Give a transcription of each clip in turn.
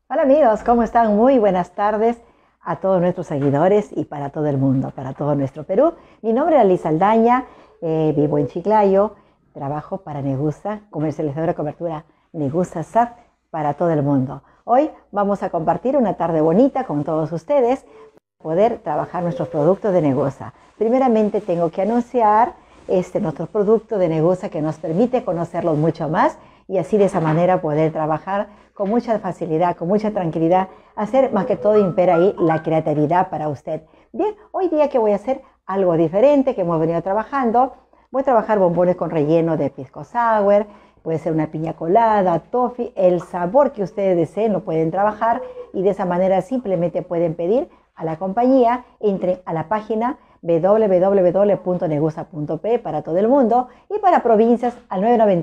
Hola amigos, ¿cómo están? Muy buenas tardes a todos nuestros seguidores y para todo el mundo, para todo nuestro Perú. Mi nombre es Alice Aldaña, vivo en Chiclayo, trabajo para Negusa, comercializadora de cobertura Negusa SAT para todo el mundo. Hoy vamos a compartir una tarde bonita con todos ustedes para poder trabajar nuestros productos de Negusa. Primeramente tengo que anunciar nuestro producto de Negusa que nos permite conocerlos mucho más y así de esa manera poder trabajar con mucha facilidad, con mucha tranquilidad, hacer más que todo impera ahí la creatividad para usted. Bien, hoy día que voy a hacer algo diferente que hemos venido trabajando, voy a trabajar bombones con relleno de pisco sour, puede ser una piña colada, toffee, el sabor que ustedes deseen lo pueden trabajar y de esa manera simplemente pueden pedir a la compañía, entren a la página www.negusa.pe para todo el mundo y para provincias al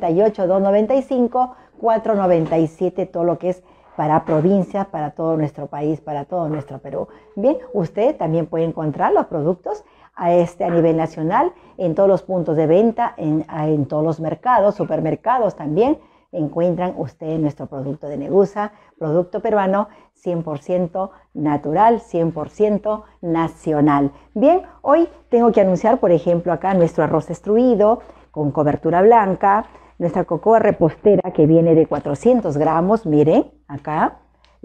998-295-497, todo lo que es para provincias, para todo nuestro país, para todo nuestro Perú. Bien, usted también puede encontrar los productos a nivel nacional, en todos los puntos de venta, en todos los mercados, supermercados también, encuentran ustedes nuestro producto de Negusa, producto peruano 100% natural, 100% nacional. Bien, hoy tengo que anunciar, por ejemplo, acá nuestro arroz extruido con cobertura blanca, nuestra cocoa repostera que viene de 400 gramos, miren, acá,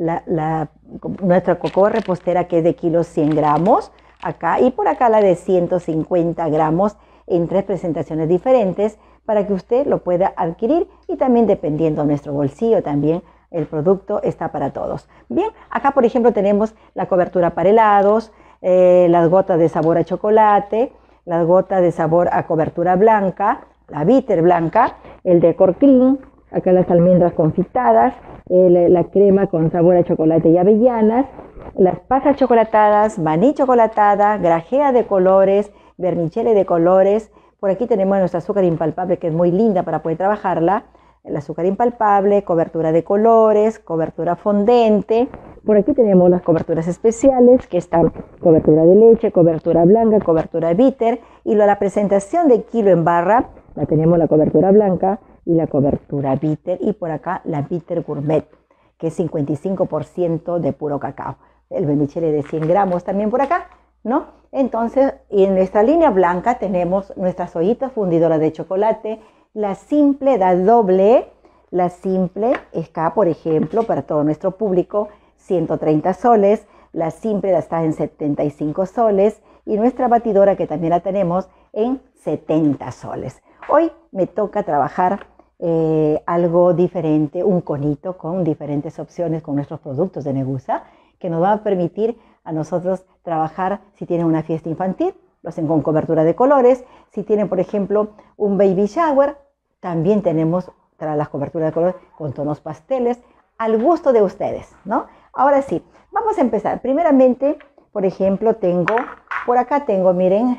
nuestra cocoa repostera que es de kilos 100 gramos, acá, y por acá la de 150 gramos en 3 presentaciones diferentes, para que usted lo pueda adquirir y también dependiendo de nuestro bolsillo también el producto está para todos. Bien, acá por ejemplo tenemos la cobertura para helados, las gotas de sabor a chocolate, las gotas de sabor a cobertura blanca, la bitter blanca, el decor clean, acá las almendras confitadas, la crema con sabor a chocolate y avellanas, las pasas chocolatadas, maní chocolatada, grajea de colores, vermicelli de colores. Por aquí tenemos nuestra azúcar impalpable que es muy linda para poder trabajarla. El azúcar impalpable, cobertura de colores, cobertura fondente. Por aquí tenemos las coberturas especiales que están cobertura de leche, cobertura blanca, cobertura bitter. Y la presentación de kilo en barra, la tenemos la cobertura blanca y la cobertura bitter. Y por acá la bitter gourmet, que es 55% de puro cacao. El vermicelli de 100 gramos también por acá, ¿no? Entonces, en nuestra línea blanca tenemos nuestras ollitas fundidoras de chocolate, la simple, la doble, la simple está, por ejemplo, para todo nuestro público, 130 soles, la simple está en 75 soles y nuestra batidora que también la tenemos en 70 soles. Hoy me toca trabajar algo diferente, un conito con diferentes opciones con nuestros productos de Negusa, que nos va a permitir a nosotros trabajar si tienen una fiesta infantil, lo hacen con cobertura de colores. Si tienen, por ejemplo, un baby shower, también tenemos las coberturas de colores con tonos pasteles, al gusto de ustedes, ¿no? Ahora sí, vamos a empezar. Primeramente, por ejemplo, por acá tengo, miren,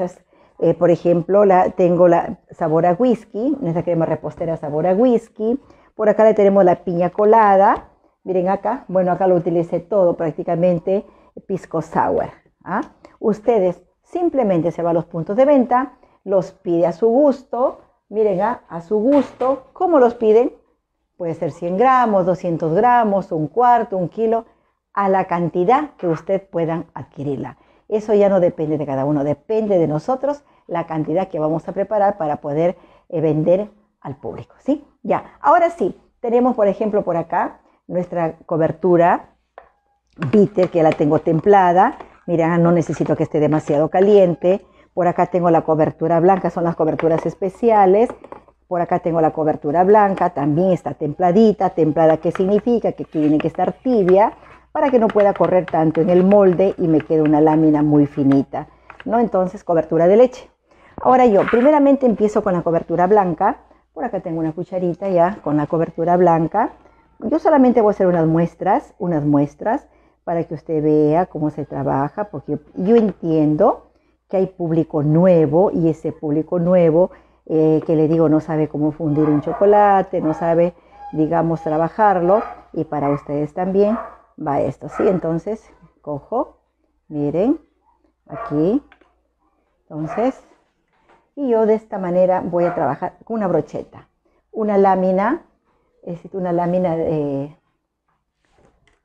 por ejemplo, tengo la sabor a whisky, nuestra crema repostera sabor a whisky. Por acá le tenemos la piña colada. Miren acá, bueno, acá lo utilicé todo prácticamente, pisco sour. ¿Ah? Ustedes simplemente se van a los puntos de venta, los pide a su gusto, miren a su gusto. ¿Cómo los piden? Puede ser 100 gramos, 200 gramos, un cuarto, un kilo, a la cantidad que usted puedan adquirirla. Eso ya no depende de cada uno, depende de nosotros la cantidad que vamos a preparar para poder vender al público, ¿sí? Ya, ahora sí, tenemos por ejemplo por acá nuestra cobertura bitter que la tengo templada. Mira, no necesito que esté demasiado caliente. Por acá tengo la cobertura blanca, son las coberturas especiales. Por acá tengo la cobertura blanca, también está templadita. Templada, ¿qué significa? Que tiene que estar tibia para que no pueda correr tanto en el molde y me quede una lámina muy finita, ¿no? Entonces, cobertura de leche. Ahora yo, primeramente empiezo con la cobertura blanca. Por acá tengo una cucharita ya con la cobertura blanca. Yo solamente voy a hacer unas muestras para que usted vea cómo se trabaja, porque yo entiendo que hay público nuevo y ese público nuevo que le digo no sabe cómo fundir un chocolate, no sabe, digamos, trabajarlo, y para ustedes también va esto, ¿sí? Entonces, cojo, miren, aquí, entonces, y yo de esta manera voy a trabajar con una brocheta, una lámina de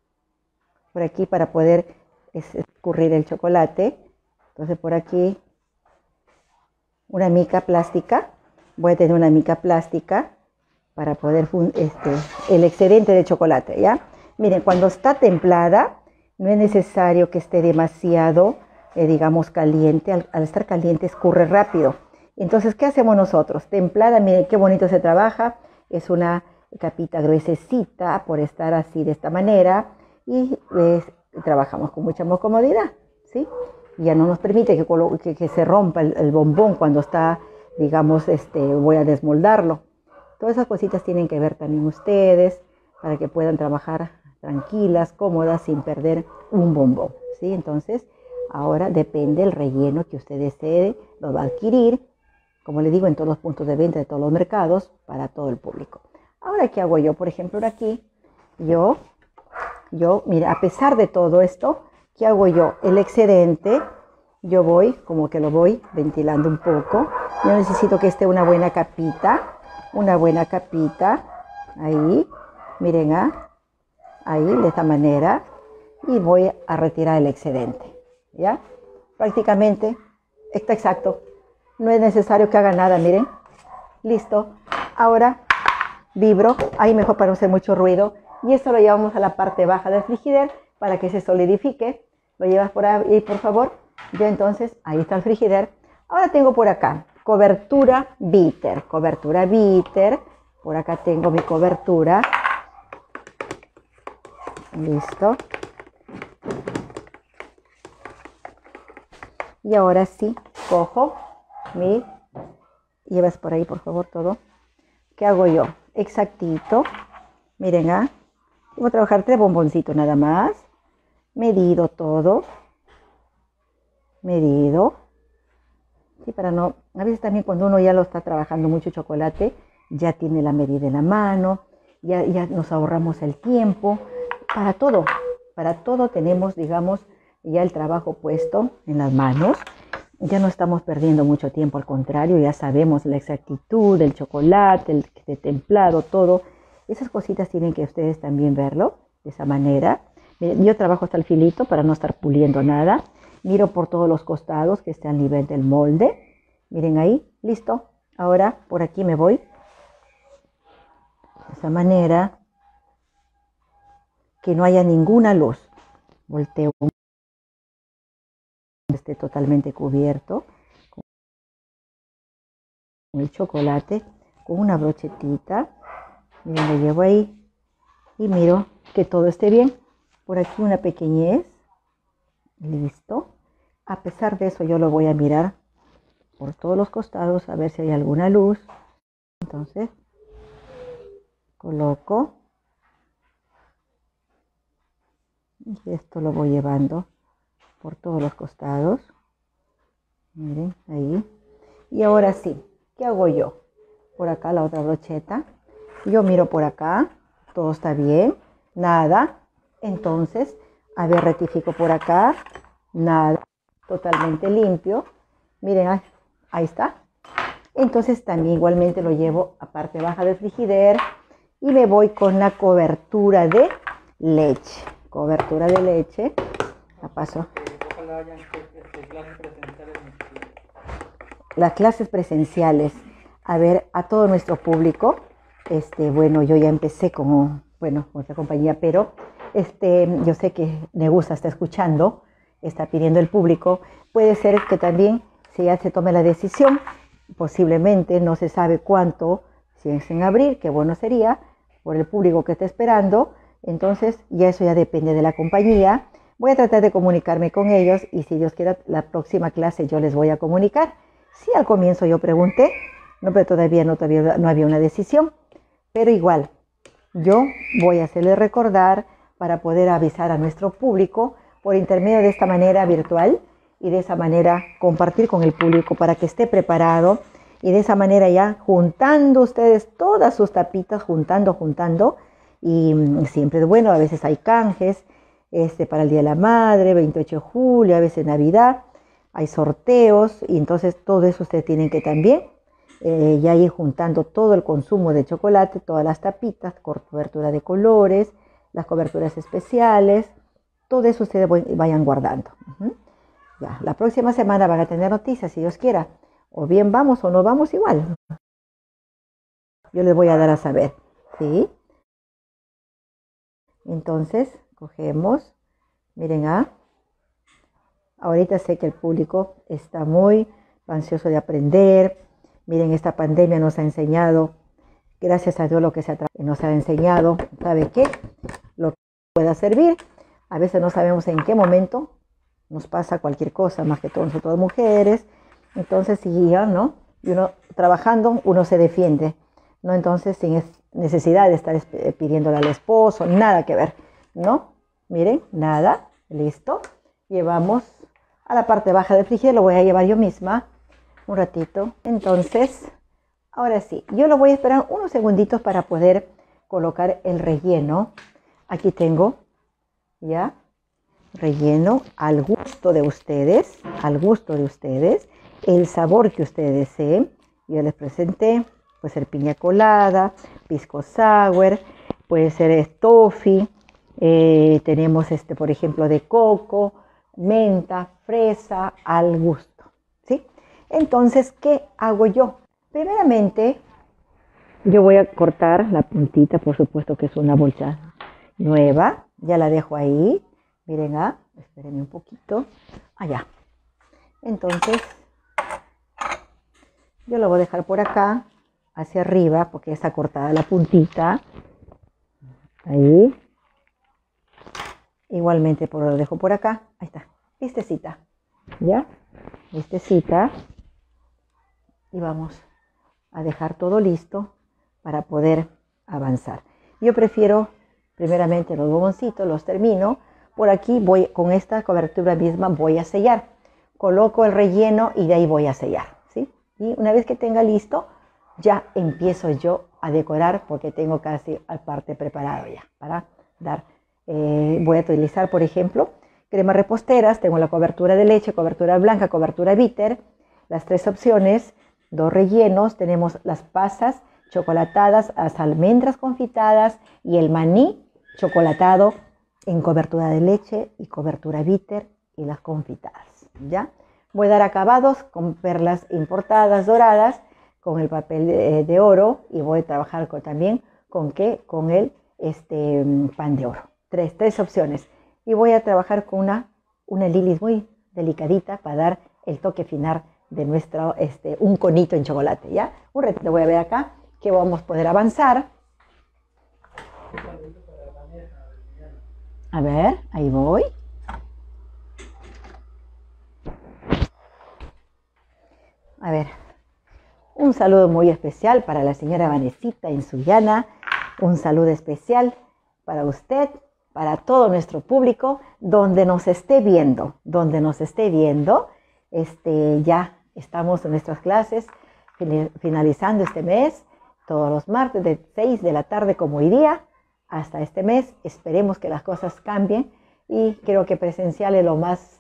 por aquí para poder escurrir el chocolate. Entonces por aquí una mica plástica, voy a tener una mica plástica para poder el excedente de chocolate, ¿ya? Miren, cuando está templada, no es necesario que esté demasiado, digamos, caliente. Al estar caliente escurre rápido. Entonces, ¿qué hacemos nosotros? Templada, miren qué bonito se trabaja. Es una capita gruesecita por estar así de esta manera y trabajamos con mucha más comodidad, ¿sí? Ya no nos permite que se rompa el bombón cuando está, digamos, voy a desmoldarlo. Todas esas cositas tienen que ver también ustedes para que puedan trabajar tranquilas, cómodas, sin perder un bombón, ¿sí? Entonces, ahora depende el relleno que usted desee, lo va a adquirir, como le digo, en todos los puntos de venta de todos los mercados, para todo el público. Ahora, ¿qué hago yo? Por ejemplo, aquí, yo, mira, a pesar de todo esto, ¿qué hago yo? El excedente, yo voy, como que lo voy ventilando un poco. Yo necesito que esté una buena capita, ahí, miren, ahí, de esta manera, y voy a retirar el excedente, ¿ya? Prácticamente está exacto. No es necesario que haga nada, miren. Listo. Ahora vibro, ahí mejor para no hacer mucho ruido. Y esto lo llevamos a la parte baja del frigider para que se solidifique. Lo llevas por ahí, por favor. Ya entonces, ahí está el frigider. Ahora tengo por acá cobertura bitter. Por acá tengo mi cobertura. Listo. Y ahora sí, cojo llevas por ahí, por favor, todo. ¿Qué hago yo? Exactito. Miren, voy a trabajar 3 bomboncitos nada más. Medido todo. Medido. Sí, para no... A veces también cuando uno ya lo está trabajando mucho chocolate, ya tiene la medida en la mano, ya nos ahorramos el tiempo. Para todo tenemos, digamos, ya el trabajo puesto en las manos. Ya no estamos perdiendo mucho tiempo, al contrario, ya sabemos la exactitud del chocolate, el templado, todo. Esas cositas tienen que ustedes también verlo de esa manera. Miren, yo trabajo hasta el filito para no estar puliendo nada. Miro por todos los costados que esté al nivel del molde. Miren ahí, listo. Ahora por aquí me voy. De esa manera. Que no haya ninguna luz. Volteo. Esté totalmente cubierto con el chocolate, con una brochetita. Miren, lo llevo ahí y miro que todo esté bien. Por aquí una pequeñez. Listo. A pesar de eso, yo lo voy a mirar por todos los costados a ver si hay alguna luz. Entonces, coloco y esto lo voy llevando por todos los costados. Miren, ahí. Y ahora sí, ¿qué hago yo? Por acá la otra brocheta. Yo miro por acá, todo está bien, nada. Entonces, a ver, rectifico por acá, nada, totalmente limpio. Miren, ahí está. Entonces también igualmente lo llevo a parte baja del frigider y me voy con la cobertura de leche. Cobertura de leche, la paso. Las clases presenciales, a ver, a todo nuestro público, bueno, yo ya empecé como, bueno, otra compañía, pero yo sé que me gusta, está escuchando, está pidiendo el público, puede ser que también, si ya se tome la decisión, posiblemente, no se sabe cuánto, si es en abril, qué bueno sería, por el público que está esperando, entonces ya eso ya depende de la compañía. Voy a tratar de comunicarme con ellos y si Dios quiera, la próxima clase yo les voy a comunicar. Sí, al comienzo yo pregunté, no, pero todavía no había una decisión, pero igual, yo voy a hacerles recordar para poder avisar a nuestro público por intermedio de esta manera virtual y de esa manera compartir con el público para que esté preparado y de esa manera ya juntando ustedes todas sus tapitas, juntando y siempre es bueno, a veces hay canjes, para el Día de la Madre, 28 de julio, a veces Navidad, hay sorteos y entonces todo eso ustedes tienen que también ya ir juntando todo el consumo de chocolate, todas las tapitas, cobertura de colores, las coberturas especiales Todo eso ustedes vayan guardando. Ya, la próxima semana van a tener noticias, si Dios quiera. O bien vamos o no vamos igual. Yo les voy a dar a saber. ¿Sí? Entonces, cogemos. Miren, ahorita sé que el público está muy ansioso de aprender. Miren, esta pandemia nos ha enseñado, gracias a Dios, lo que nos ha enseñado, ¿sabe qué? Lo que pueda servir. A veces no sabemos en qué momento nos pasa cualquier cosa, más que todo nosotros mujeres. Entonces, sí, ¿no? Y uno trabajando, uno se defiende, ¿no? Entonces, sin necesidad de estar pidiéndole al esposo, nada que ver, ¿no? Miren, nada, listo. Llevamos a la parte baja del frigider, lo voy a llevar yo misma un ratito. Entonces, ahora sí, yo lo voy a esperar unos segunditos para poder colocar el relleno. Aquí tengo ya relleno al gusto de ustedes, el sabor que ustedes deseen. Yo les presenté, puede ser piña colada, pisco sour, puede ser toffee, tenemos por ejemplo, de coco, menta, fresa, al gusto, ¿sí? Entonces, ¿qué hago yo? Primeramente, yo voy a cortar la puntita, por supuesto que es una bolsa nueva, ya la dejo ahí. Miren, espérenme un poquito. Allá. Entonces, yo lo voy a dejar por acá, hacia arriba, porque está cortada la puntita. Ahí. Igualmente lo dejo por acá. Ahí está. Listecita. ¿Ya? Listecita. Y vamos a dejar todo listo para poder avanzar. Yo prefiero, primeramente, los bomboncitos, los termino. Por aquí voy, con esta cobertura misma, voy a sellar. Coloco el relleno y de ahí voy a sellar, ¿sí? Y una vez que tenga listo, ya empiezo yo a decorar, porque tengo casi al parte preparado ya para dar. Voy a utilizar, por ejemplo, cremas reposteras. Tengo la cobertura de leche, cobertura blanca, cobertura bitter. Las tres opciones, dos rellenos. Tenemos las pasas chocolatadas, las almendras confitadas y el maní chocolatado en cobertura de leche y cobertura bitter y las confitadas, ¿ya? Voy a dar acabados con perlas importadas doradas, con el papel de oro, y voy a trabajar también con el pan de oro. Tres opciones. Y voy a trabajar con una lilis muy delicadita para dar el toque final de nuestro, un conito en chocolate, ¿ya? Un ratito voy a ver acá que vamos a poder avanzar. A ver, ahí voy. A ver, un saludo muy especial para la señora Vanesita en Sullana. Un saludo especial para usted, para todo nuestro público, donde nos esté viendo. Ya estamos en nuestras clases, finalizando este mes, todos los martes de 6 de la tarde como hoy día, hasta este mes. Esperemos que las cosas cambien, y creo que presencial es lo más,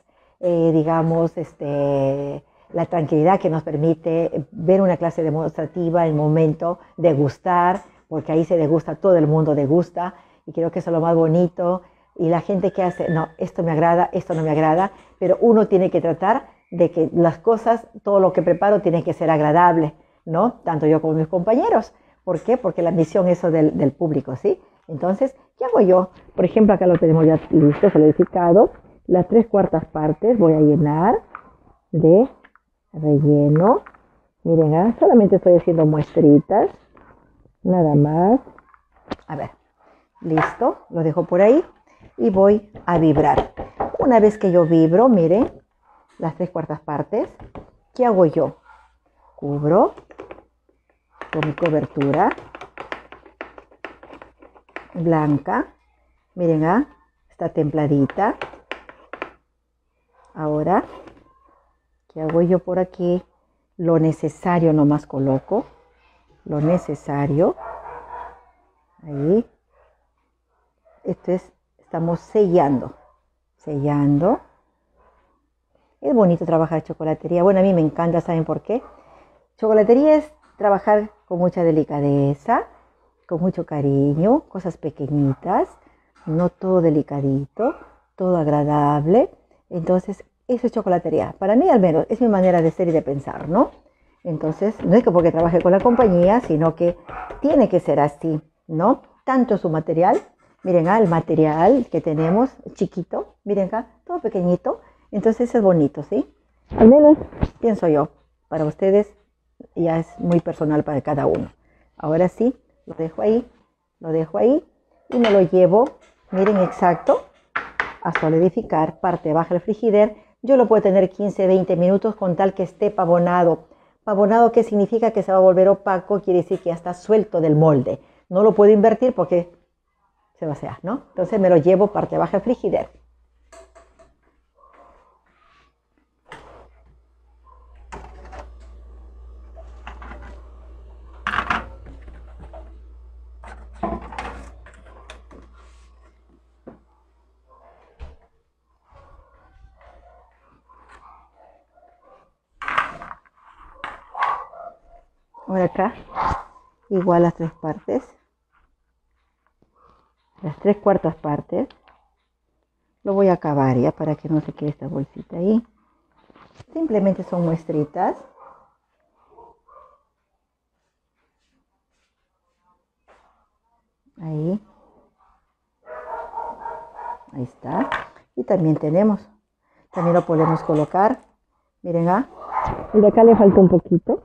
la tranquilidad que nos permite ver una clase demostrativa, el momento de degustar, porque ahí se degusta, todo el mundo degusta, y creo que eso es lo más bonito. Y la gente que hace, no, esto me agrada, esto no me agrada, pero uno tiene que tratar de que las cosas, todo lo que preparo tiene que ser agradable, ¿no? Tanto yo como mis compañeros. ¿Por qué? Porque la misión es eso del público, ¿sí? Entonces, ¿qué hago yo? Por ejemplo, acá lo tenemos ya listo, solidificado. Las 3/4 partes voy a llenar de relleno. Miren, solamente estoy haciendo muestritas, nada más. A ver, listo, lo dejo por ahí y voy a vibrar. Una vez que yo vibro, miren, las 3/4 partes, ¿qué hago yo? Cubro con mi cobertura blanca. Miren, está templadita. Ahora, ¿qué hago yo por aquí? Lo necesario nomás coloco. Lo necesario. Ahí. Estamos sellando. Sellando. Es bonito trabajar chocolatería. Bueno, a mí me encanta, ¿saben por qué? Chocolatería es trabajar con mucha delicadeza, con mucho cariño, cosas pequeñitas, no todo delicadito, todo agradable. Entonces, eso es chocolatería. Para mí, al menos, es mi manera de ser y de pensar, ¿no? Entonces, no es que porque trabaje con la compañía, sino que tiene que ser así, ¿no? Tanto su material, miren, el material que tenemos, chiquito, miren acá, todo pequeñito. Entonces, es bonito, ¿sí? Al menos, pienso yo, para ustedes ya es muy personal para cada uno. Ahora sí, lo dejo ahí y me lo llevo, miren exacto, a solidificar, parte baja del frigider. Yo lo puedo tener 15, 20 minutos con tal que esté pavonado. Pavonado, ¿qué significa? Que se va a volver opaco, quiere decir que ya está suelto del molde. No lo puedo invertir porque se vacía, ¿no? Entonces me lo llevo parte baja del frigider. Ahora acá, igual las 3 partes, las 3/4 partes. Lo voy a acabar ya para que no se quede esta bolsita ahí. Simplemente son muestritas. Ahí. Ahí está. Y también también lo podemos colocar. Miren, y de acá le falta un poquito.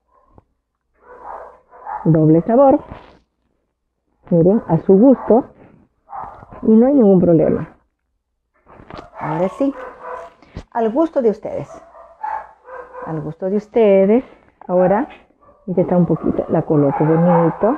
Doble sabor. Miren, a su gusto. Y no hay ningún problema. Ahora sí, al gusto de ustedes. Al gusto de ustedes. Ahora, esta está un poquito, la coloco bonito.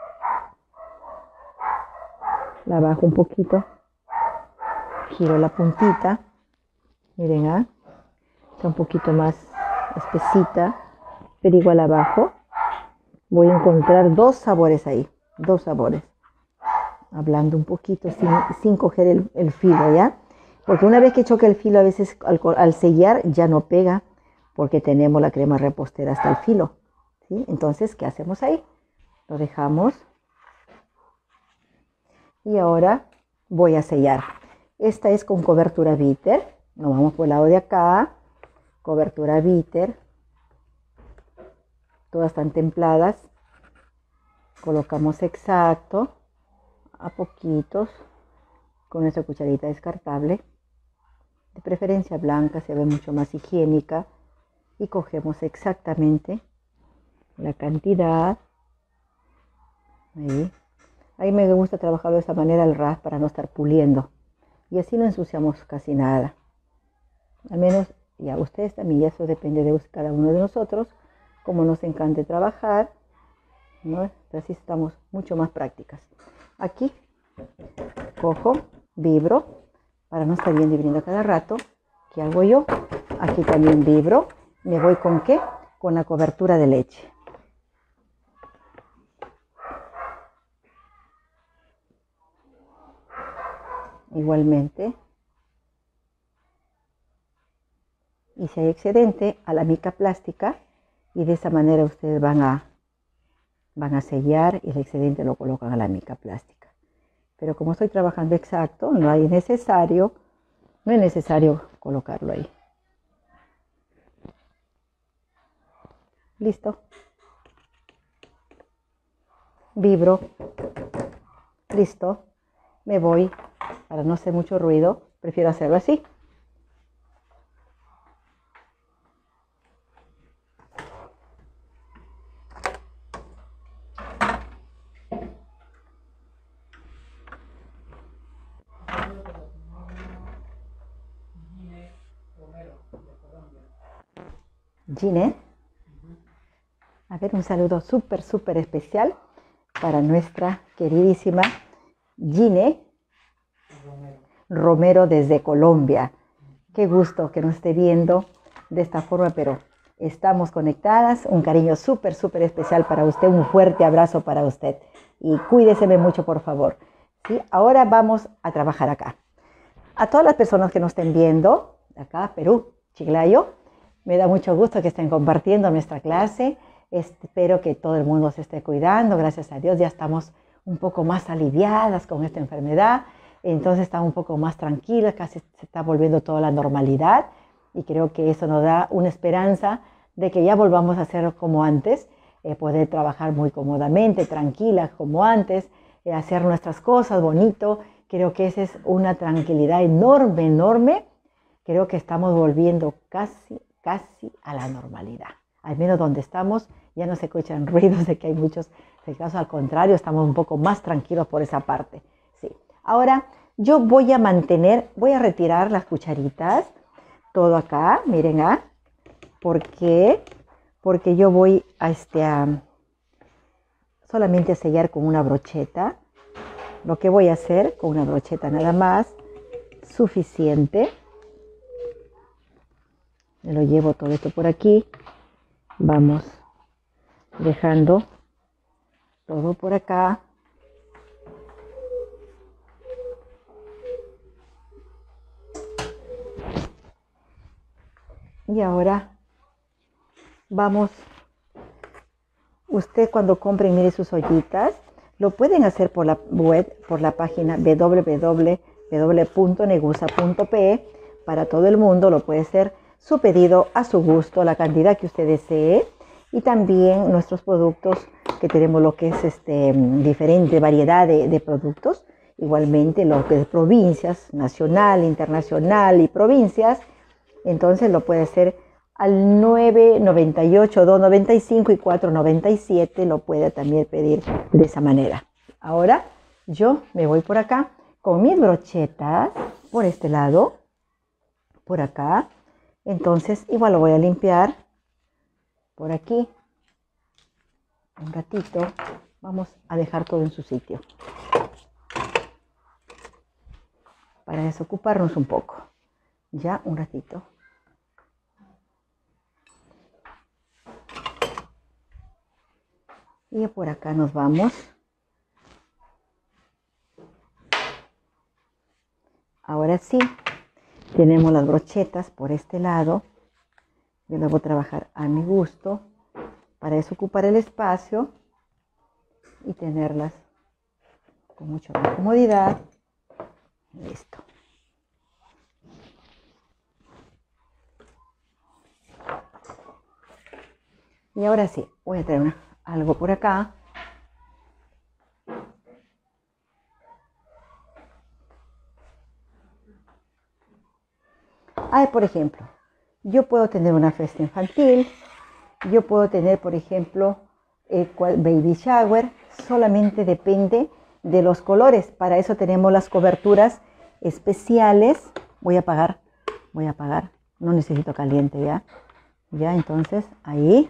La bajo un poquito. Giro la puntita. Miren, está un poquito más espesita. Pero igual abajo. Voy a encontrar 2 sabores ahí. 2 sabores. Hablando un poquito sin coger el filo, ¿ya? Porque una vez que choque el filo, a veces al sellar ya no pega, porque tenemos la crema repostera hasta el filo, ¿sí? Entonces, ¿qué hacemos ahí? Lo dejamos. Y ahora voy a sellar. Esta es con cobertura bitter. Nos vamos por el lado de acá. Cobertura bitter. Todas están templadas. Colocamos exacto. A poquitos. Con nuestra cucharita descartable. De preferencia blanca, se ve mucho más higiénica. Y cogemos exactamente la cantidad. Ahí. Ahí me gusta trabajarlo de esta manera el ras para no estar puliendo. Y así no ensuciamos casi nada. Al menos ya ustedes también, ya eso depende de cada uno de nosotros. Como nos encante trabajar, ¿no? Así estamos mucho más prácticas. Aquí cojo, vibro, para no estar viendo y viendo cada rato. ¿Qué hago yo? Aquí también vibro. ¿Me voy con qué? Con la cobertura de leche. Igualmente. Y si hay excedente, a la mica plástica. Y de esa manera ustedes van a sellar y el excedente lo colocan a la mica plástica. Pero como estoy trabajando exacto, no es necesario colocarlo ahí. Listo. Vibro. Listo. Me voy. Para no hacer mucho ruido, prefiero hacerlo así. Gine. A ver, un saludo súper especial para nuestra queridísima Gine Romero desde Colombia. Qué gusto que nos esté viendo de esta forma, pero estamos conectadas. Un cariño súper especial para usted. Un fuerte abrazo para usted. Y cuídese mucho, por favor. ¿Sí? Ahora vamos a trabajar acá. A todas las personas que nos estén viendo, acá, Perú, Chiclayo, me da mucho gusto que estén compartiendo nuestra clase. Espero que todo el mundo se esté cuidando. Gracias a Dios ya estamos un poco más aliviadas con esta enfermedad. entonces estamos un poco más tranquilos, casi se está volviendo toda la normalidad y creo que eso nos da una esperanza de que ya volvamos a hacer como antes, poder trabajar muy cómodamente, tranquilas como antes, hacer nuestras cosas bonito. Creo que esa es una tranquilidad enorme, enorme. Creo que estamos volviendo casi a la normalidad. Al menos donde estamos ya no se escuchan ruidos de que hay muchos casos, al contrario, estamos un poco más tranquilos por esa parte. Sí. Ahora yo voy a retirar las cucharitas, todo acá, miren, ¿por qué? Porque yo voy a solamente a sellar con una brocheta. Lo que voy a hacer con una brocheta nada más, suficiente. Me lo llevo todo esto por aquí. Vamos dejando todo por acá. Y ahora vamos, usted cuando compre, mire sus ollitas, lo pueden hacer por la web, por la página www.negusa.pe. Para todo el mundo lo puede hacer su pedido a su gusto, la cantidad que usted desee. Y también nuestros productos, que tenemos lo que es diferente variedad de productos. Igualmente lo que es provincias, nacional, internacional y provincias. Entonces lo puede hacer al 998, 295 y 497, lo puede también pedir de esa manera. Ahora yo me voy por acá con mis brochetas, por este lado, por acá. Entonces igual lo voy a limpiar por aquí. Un ratito, vamos a dejar todo en su sitio para desocuparnos un poco. Ya un ratito. Y por acá nos vamos. Ahora sí, tenemos las brochetas por este lado. Yo las voy a trabajar a mi gusto para desocupar el espacio y tenerlas con mucha más comodidad. Listo. Y ahora sí, voy a traer algo por acá. Por ejemplo, yo puedo tener una fiesta infantil, yo puedo tener, por ejemplo, baby shower, solamente depende de los colores. Para eso tenemos las coberturas especiales. Voy a apagar, no necesito caliente ya. Ya, entonces, ahí.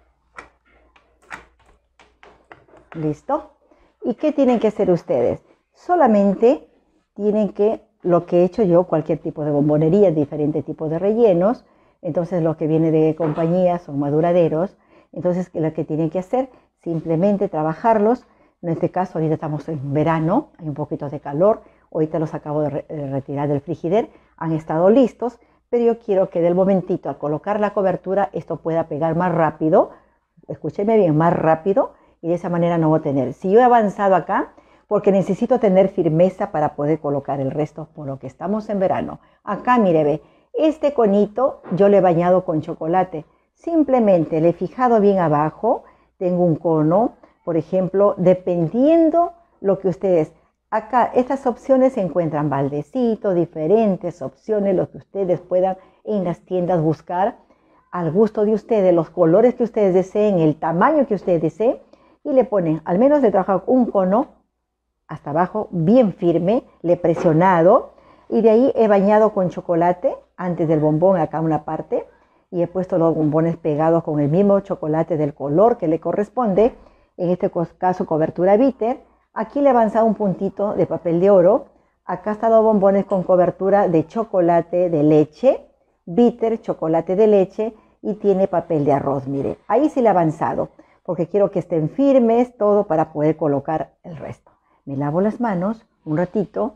Listo. ¿Y qué tienen que hacer ustedes? Solamente tienen que, lo que he hecho yo, cualquier tipo de bombonería, diferentes tipos de rellenos. Entonces lo que viene de compañía son más duraderos. Entonces lo que tienen que hacer, simplemente trabajarlos. En este caso ahorita estamos en verano, hay un poquito de calor. Ahorita los acabo de retirar del frigider, han estado listos. Pero yo quiero que del momentito a colocar la cobertura, esto pueda pegar más rápido. Escúcheme bien, más rápido. Y de esa manera no voy a tener. Si yo he avanzado acá, porque necesito tener firmeza para poder colocar el resto, por lo que estamos en verano. Acá, mire, ve, este conito yo le he bañado con chocolate. Simplemente le he fijado bien abajo, tengo un cono, por ejemplo, dependiendo lo que ustedes... Acá, estas opciones se encuentran baldecitos, diferentes opciones, lo que ustedes puedan en las tiendas buscar, al gusto de ustedes, los colores que ustedes deseen, el tamaño que ustedes deseen, y le ponen, al menos le trabajo un cono, hasta abajo, bien firme, le he presionado y de ahí he bañado con chocolate antes del bombón acá una parte y he puesto los bombones pegados con el mismo chocolate del color que le corresponde, en este caso cobertura bitter. Aquí le he avanzado un puntito de papel de oro, acá están los bombones con cobertura de chocolate de leche, bitter, chocolate de leche y tiene papel de arroz, mire, ahí sí le he avanzado porque quiero que estén firmes todo para poder colocar el resto. Me lavo las manos un ratito.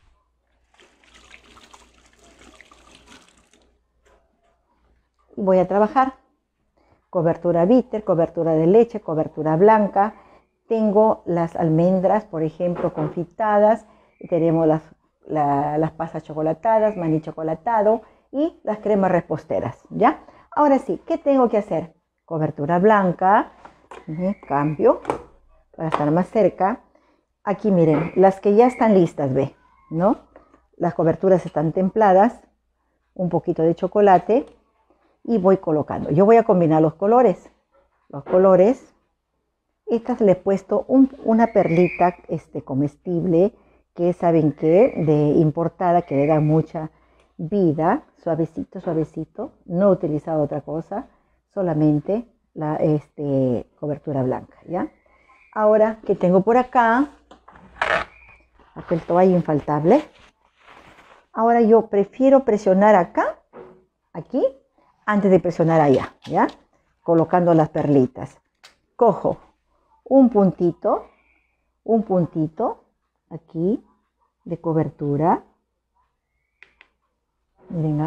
Y voy a trabajar. Cobertura bitter, cobertura de leche, cobertura blanca. Tengo las almendras, por ejemplo, confitadas. Tenemos las las pasas chocolatadas, maní chocolatado y las cremas reposteras, ¿ya? Ahora sí, ¿qué tengo que hacer? Cobertura blanca, cambio para estar más cerca. Aquí miren, las que ya están listas, ve, ¿no? Las coberturas están templadas, un poquito de chocolate y voy colocando. Yo voy a combinar los colores. Estas le he puesto una perlita comestible, que saben que de importada, que le da mucha vida, suavecito, suavecito. No he utilizado otra cosa, solamente la cobertura blanca, ¿ya? Ahora, ¿qué tengo por acá? Papel toalla infaltable. Ahora yo prefiero presionar acá, aquí, antes de presionar allá, ¿ya? Colocando las perlitas. Cojo un puntito aquí de cobertura. Miren,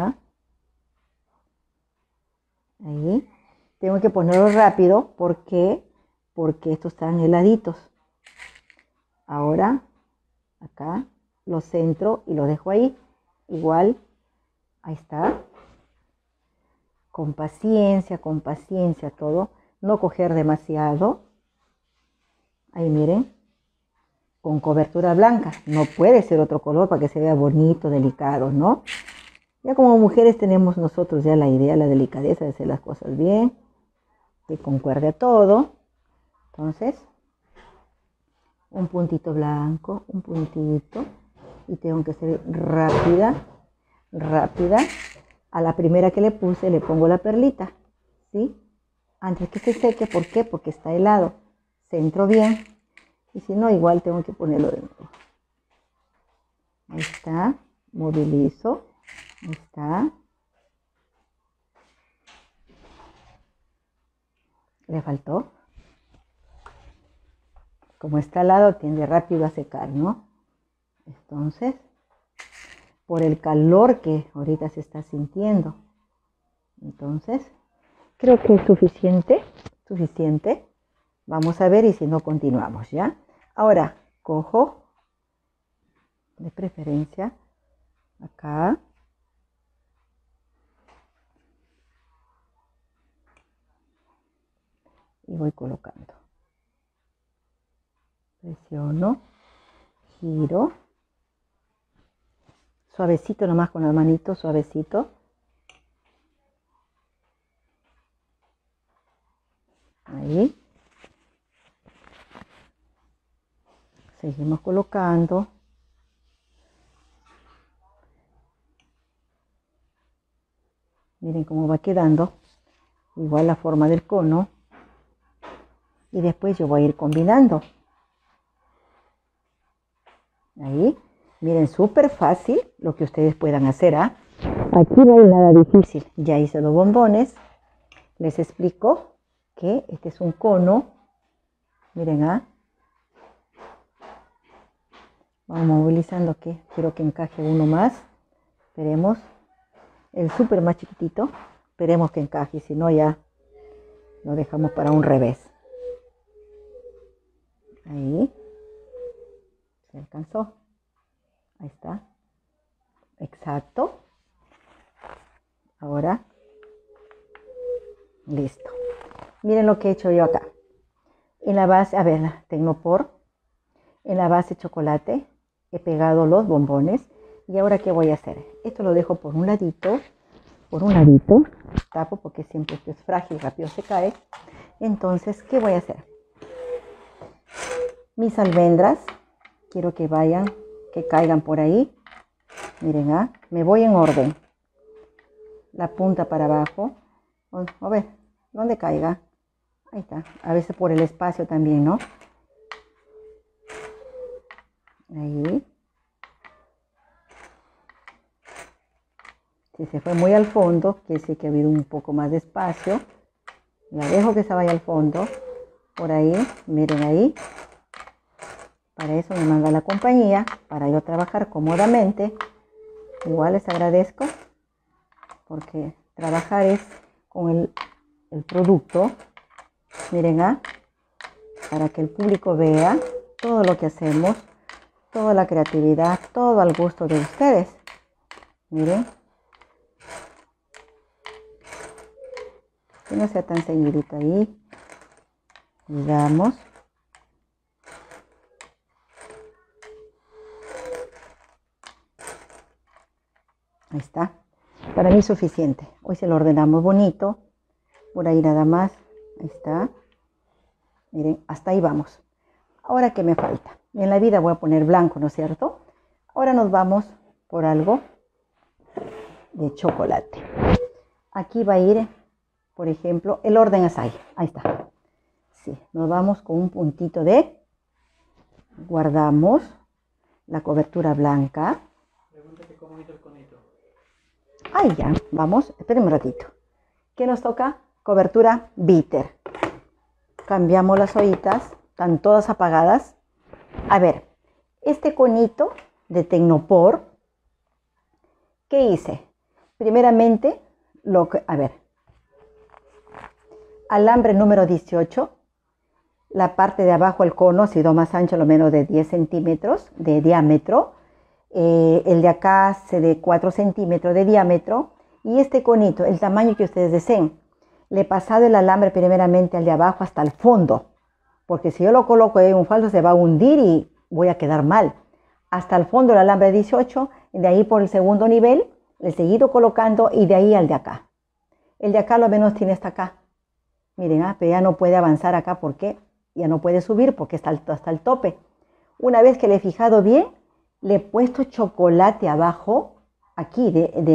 ahí. Tengo que ponerlo rápido porque estos están heladitos. Ahora, acá, lo centro y lo dejo ahí. Igual, ahí está. Con paciencia todo. No coger demasiado. Ahí miren, con cobertura blanca. No puede ser otro color para que se vea bonito, delicado, ¿no? Ya como mujeres tenemos nosotros ya la idea, la delicadeza de hacer las cosas bien, que concuerde todo. Entonces, un puntito blanco, un puntito, y tengo que ser rápida. A la primera que le puse le pongo la perlita, ¿sí? Antes que se seque. ¿Por qué? Porque está helado. Centro bien, y si no, igual tengo que ponerlo de nuevo. Ahí está, movilizo, ahí está. Le faltó. Como está helado, tiende rápido a secar, ¿no? Entonces, por el calor que ahorita se está sintiendo. Entonces, creo que es suficiente. Vamos a ver, y si no, continuamos, ¿ya? Ahora, cojo, de preferencia, acá. Y voy colocando. Presiono, giro. Suavecito nomás con las manitos, suavecito. Ahí. Seguimos colocando. Miren cómo va quedando. Igual la forma del cono. Y después yo voy a ir combinando. Ahí. Miren, súper fácil lo que ustedes puedan hacer, ¿ah? Aquí no hay nada difícil. Ya hice los bombones. Les explico que este es un cono. Miren, vamos movilizando, que quiero que encaje uno más. Esperemos. El súper más chiquitito. Esperemos que encaje, si no ya lo dejamos para un revés. Ahí. Se alcanzó. Ahí está. Exacto. Ahora. Listo. Miren lo que he hecho yo acá. En la base, a ver, Tecnopor. En la base chocolate he pegado los bombones. Y ahora, ¿qué voy a hacer? Esto lo dejo por un ladito. Tapo porque siempre esto es frágil, rápido se cae. Entonces, ¿qué voy a hacer? Mis almendras, quiero que vayan, que caigan por ahí. Miren, me voy en orden. La punta para abajo. A ver, ¿dónde caiga? Ahí está. A veces por el espacio también, ¿no? Ahí. Si se fue muy al fondo, quiere decir que ha habido un poco más de espacio. La dejo que se vaya al fondo. Por ahí, miren ahí. Para eso me manda la compañía, para yo trabajar cómodamente. Igual les agradezco, porque trabajar es con el producto. Miren, para que el público vea todo lo que hacemos. toda la creatividad, todo al gusto de ustedes. Miren. Que no sea tan seguidito ahí. Cuidamos. Ahí está. Para mí es suficiente. Hoy se lo ordenamos bonito. Por ahí nada más. Ahí está. Miren, hasta ahí vamos. Ahora, ¿qué me falta? En la vida voy a poner blanco, ¿no es cierto? Ahora nos vamos por algo de chocolate. Aquí va a ir, por ejemplo, el orden es ahí. Ahí está. Sí, nos vamos con un puntito de... Guardamos la cobertura blanca. Pregúntate cómo hizo el conito. Ahí ya, vamos. Espérenme un ratito. ¿Qué nos toca? Cobertura bitter. Cambiamos las ollitas. Están todas apagadas. A ver, este conito de Tecnopor, ¿qué hice? Primeramente, alambre número 18, la parte de abajo el cono ha sido más ancho, lo menos de 10 centímetros de diámetro, el de acá hace de 4 centímetros de diámetro, y este conito, el tamaño que ustedes deseen. Le he pasado el alambre primeramente al de abajo hasta el fondo, porque si yo lo coloco en un falso se va a hundir y voy a quedar mal. Hasta el fondo el alambre 18, de ahí por el segundo nivel, le he seguido colocando y de ahí al de acá. El de acá lo menos tiene hasta acá. Miren, pero ya no puede avanzar acá porque ya no puede subir porque está hasta el tope. Una vez que le he fijado bien, le he puesto chocolate abajo, aquí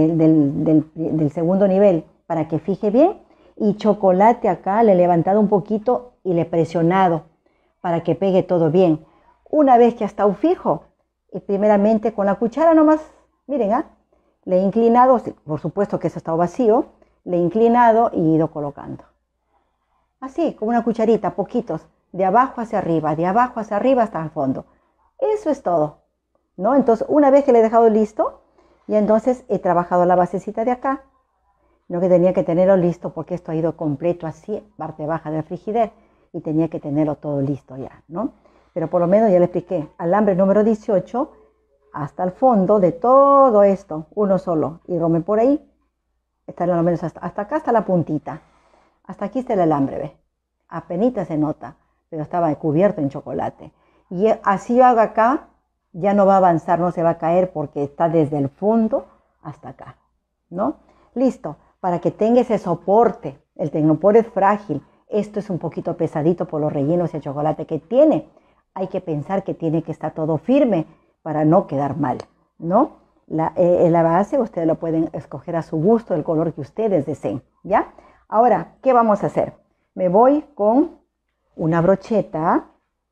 del segundo nivel, para que fije bien. Y chocolate acá, le he levantado un poquito y le he presionado para que pegue todo bien. Una vez que ha estado fijo, y primeramente con la cuchara nomás, miren, le he inclinado, por supuesto que eso ha estado vacío, le he inclinado y he ido colocando. Así, con una cucharita, poquitos, de abajo hacia arriba hasta el fondo. Eso es todo, ¿no? Entonces, una vez que le he dejado listo, y entonces he trabajado la basecita de acá, no que tenía que tenerlo listo porque esto ha ido completo así, parte baja del frigider, y tenía que tenerlo todo listo ya, ¿no? Pero por lo menos ya le expliqué, alambre número 18, hasta el fondo de todo esto, uno solo, y rompe por ahí, está al menos hasta acá, hasta la puntita. Hasta aquí está el alambre, ¿ve? Apenita se nota, pero estaba cubierto en chocolate. Y así yo hago acá, ya no va a avanzar, no se va a caer porque está desde el fondo hasta acá, ¿no? Listo, para que tenga ese soporte. El Tecnopor es frágil. Esto es un poquito pesadito por los rellenos de chocolate que tiene. Hay que pensar que tiene que estar todo firme para no quedar mal, ¿no? La base ustedes lo pueden escoger a su gusto, el color que ustedes deseen, ¿ya? Ahora, ¿qué vamos a hacer? Me voy con una brocheta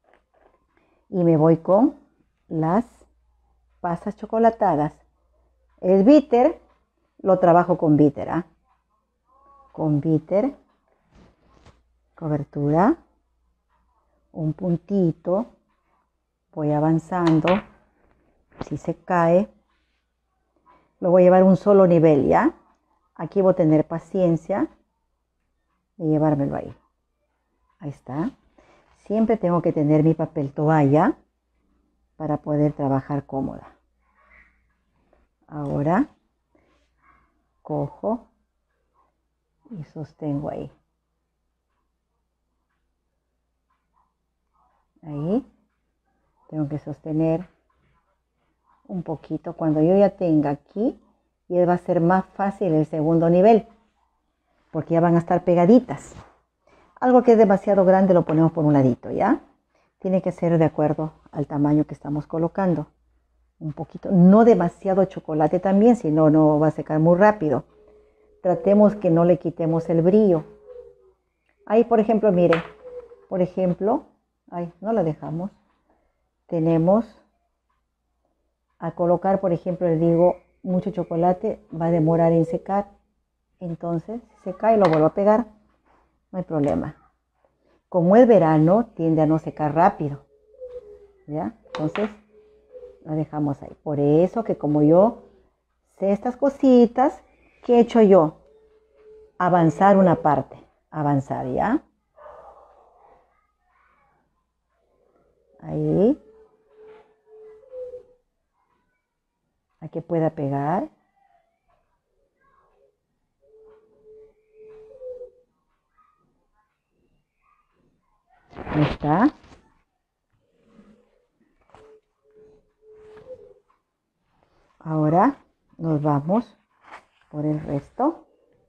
y me voy con las pasas chocolatadas. El bitter lo trabajo con bitter, con bitter, cobertura, un puntito, voy avanzando, si se cae, lo voy a llevar un solo nivel, ¿ya? Aquí voy a tener paciencia de llevármelo ahí. Ahí está. Siempre tengo que tener mi papel toalla para poder trabajar cómoda. Ahora cojo y sostengo ahí. Ahí. Tengo que sostener un poquito. Cuando yo ya tenga aquí, ya va a ser más fácil el segundo nivel, porque ya van a estar pegaditas. Algo que es demasiado grande lo ponemos por un ladito, ¿ya? Tiene que ser de acuerdo al tamaño que estamos colocando. Un poquito, no demasiado chocolate también, si no, no va a secar muy rápido. Tratemos que no le quitemos el brillo. Ahí, por ejemplo, mire, por ejemplo, ahí, no la dejamos. Tenemos a colocar, por ejemplo, le digo, mucho chocolate, va a demorar en secar. Entonces, se cae, lo vuelvo a pegar, no hay problema. Como es verano, tiende a no secar rápido, ¿ya? Entonces, la dejamos ahí. Por eso que como yo sé estas cositas, ¿qué he hecho yo? Avanzar una parte, avanzar, ¿ya? Ahí. a que pueda pegar. Ahí está. Ahora nos vamos por el resto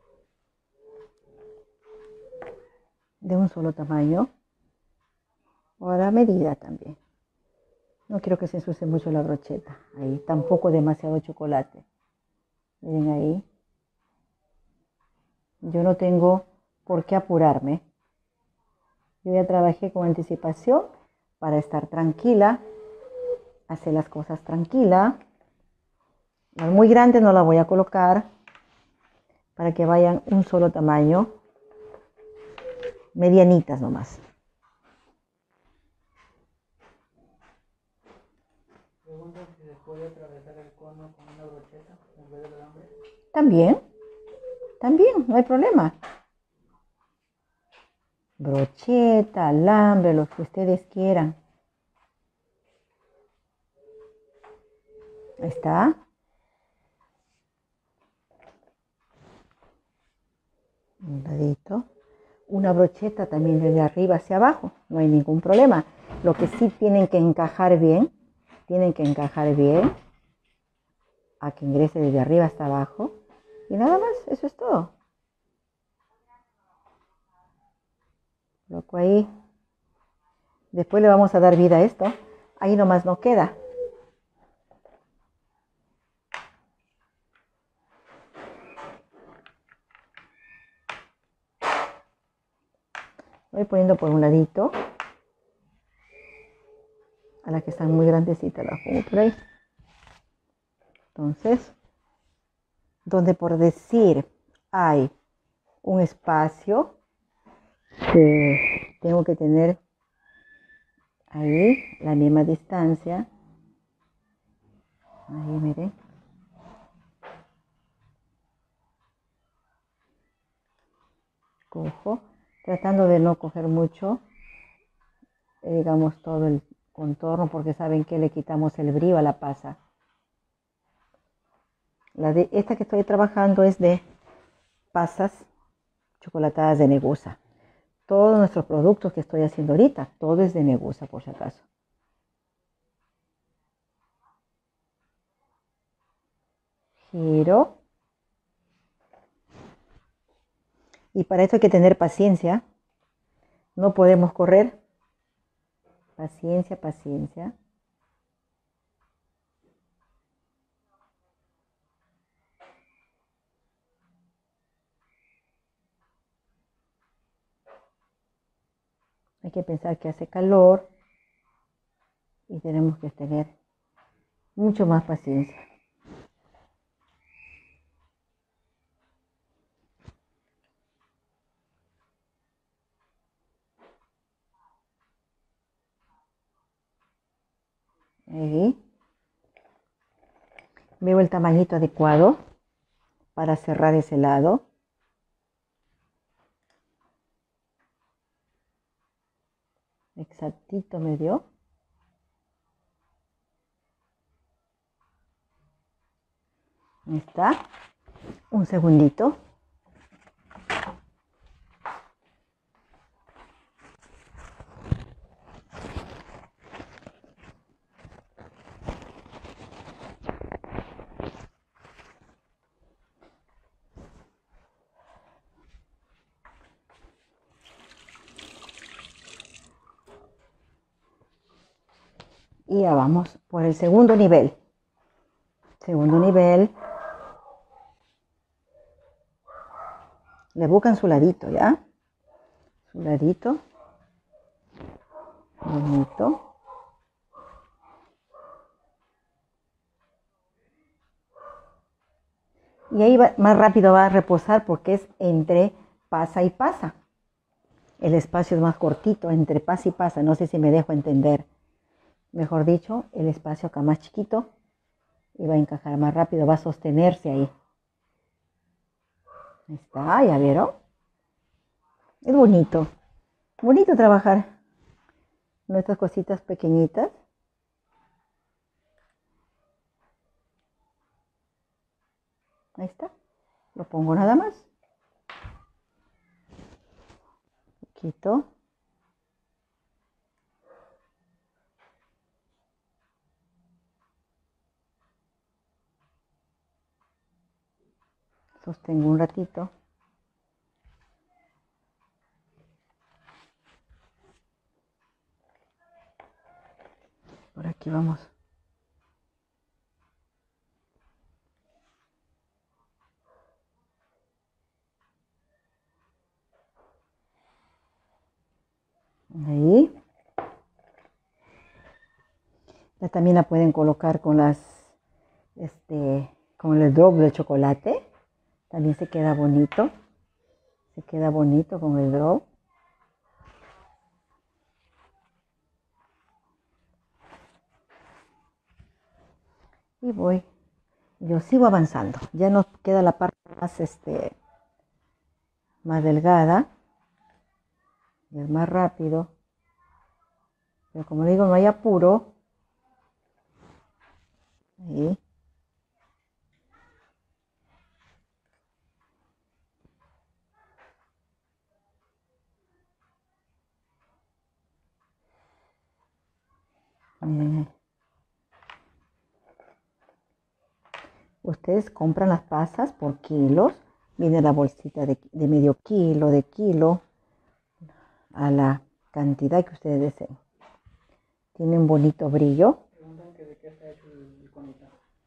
de un solo tamaño. Ahora medida también. No quiero que se ensucie mucho la brocheta. Ahí tampoco demasiado chocolate. Miren ahí. Yo no tengo por qué apurarme. Yo ya trabajé con anticipación para estar tranquila, hacer las cosas tranquila. Las muy grandes no las voy a colocar para que vayan un solo tamaño. Medianitas nomás. Preguntan si se puede atravesar el cono con una brocheta en vez del alambre. También, no hay problema. Brocheta, alambre, lo que ustedes quieran. Ahí está. Un ladito. Una brocheta también desde arriba hacia abajo. No hay ningún problema. Lo que sí tienen que encajar bien. A que ingrese desde arriba hasta abajo. Y nada más, eso es todo. Coloco ahí. Después le vamos a dar vida a esto. Ahí nomás no queda. Voy poniendo por un ladito. A las que están muy grandecitas las pongo por ahí. Entonces, donde por decir hay un espacio, tengo que tener ahí la misma distancia. Ahí miren. Cojo, tratando de no coger mucho, digamos todo el contorno, porque saben que le quitamos el brillo a la pasa. Esta que estoy trabajando es de pasas chocolatadas de Negusa. Todos nuestros productos que estoy haciendo ahorita, todo es de Negusa por si acaso. Giro. Y para esto hay que tener paciencia. No podemos correr. Paciencia, paciencia. Hay que pensar que hace calor y tenemos que tener mucho más paciencia. Ahí. Veo el tamañito adecuado para cerrar ese lado. Exactito me dio. Ahí está. Un segundito. Y ya vamos por el segundo nivel. Segundo nivel. Le buscan su ladito, ¿ya? Su ladito. Bonito. Y ahí más rápido va a reposar porque es entre pasa y pasa. El espacio es más cortito entre pasa y pasa. No sé si me dejo entender. Mejor dicho, el espacio acá más chiquito y va a encajar más rápido, va a sostenerse ahí. Ahí está, ¿ya vieron? Es bonito. Bonito trabajar nuestras cositas pequeñitas. Ahí está. Lo pongo nada más. Poquito. Sostengo un ratito. Por aquí vamos. Ahí. Ya también la pueden colocar con con el drop de chocolate. También se queda bonito. Se queda bonito con el drop. Y yo sigo avanzando. Ya nos queda la parte más delgada. Y es más rápido. Pero como digo, no hay apuro. Ahí. Miren. Ustedes compran las pasas por kilos. Viene la bolsita de medio kilo, de kilo, a la cantidad que ustedes deseen. Tiene un bonito brillo. Preguntan que de qué está hecho el conito.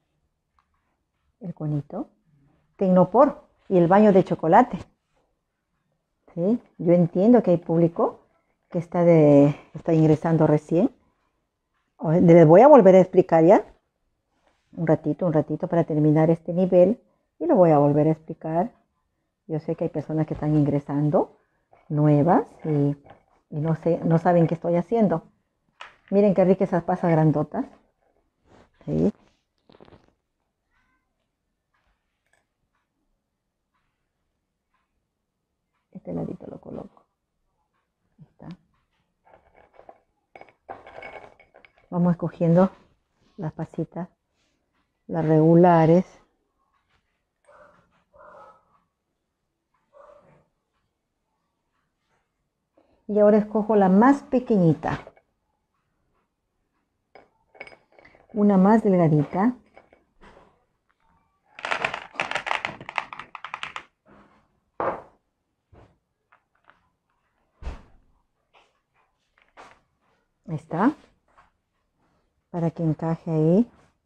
El conito. Tecnopor y el baño de chocolate. ¿Sí? Yo entiendo que hay público que está ingresando recién. Les voy a volver a explicar ya. Un ratito para terminar este nivel. Y lo voy a volver a explicar. Yo sé que hay personas que están ingresando nuevas y no saben qué estoy haciendo. Miren qué ricas esas pasas grandotas. ¿Sí? Este ladito lo coloco. Ahí está. Vamos escogiendo las pasitas, las regulares. Y ahora escojo la más pequeñita. Una más delgadita. Ahí está. Para que encaje ahí.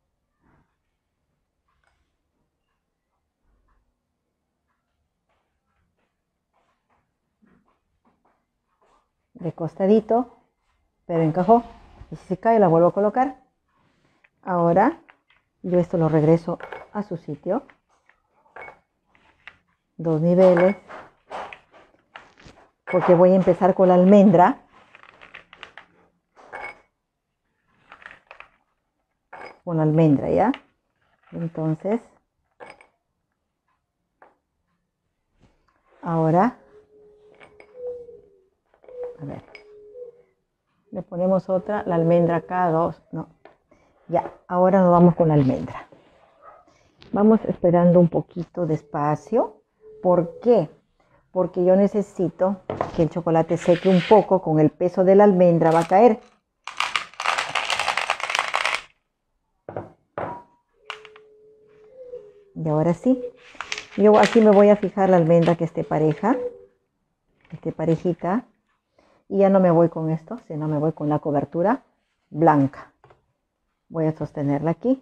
De costadito, pero encajó. Y si se cae la vuelvo a colocar. Ahora yo esto lo regreso a su sitio. 2 niveles. Porque voy a empezar con la almendra. Con la almendra, ¿ya? Entonces, ahora, a ver, le ponemos otra, la almendra acá, 2, no. Ya, ahora nos vamos con la almendra. Vamos esperando un poquito despacio. ¿Por qué? Porque yo necesito que el chocolate seque un poco, con el peso de la almendra va a caer. Y ahora sí, yo aquí me voy a fijar la almendra que esté pareja, que esté parejita. Y ya no me voy con esto, sino me voy con la cobertura blanca. Voy a sostenerla aquí.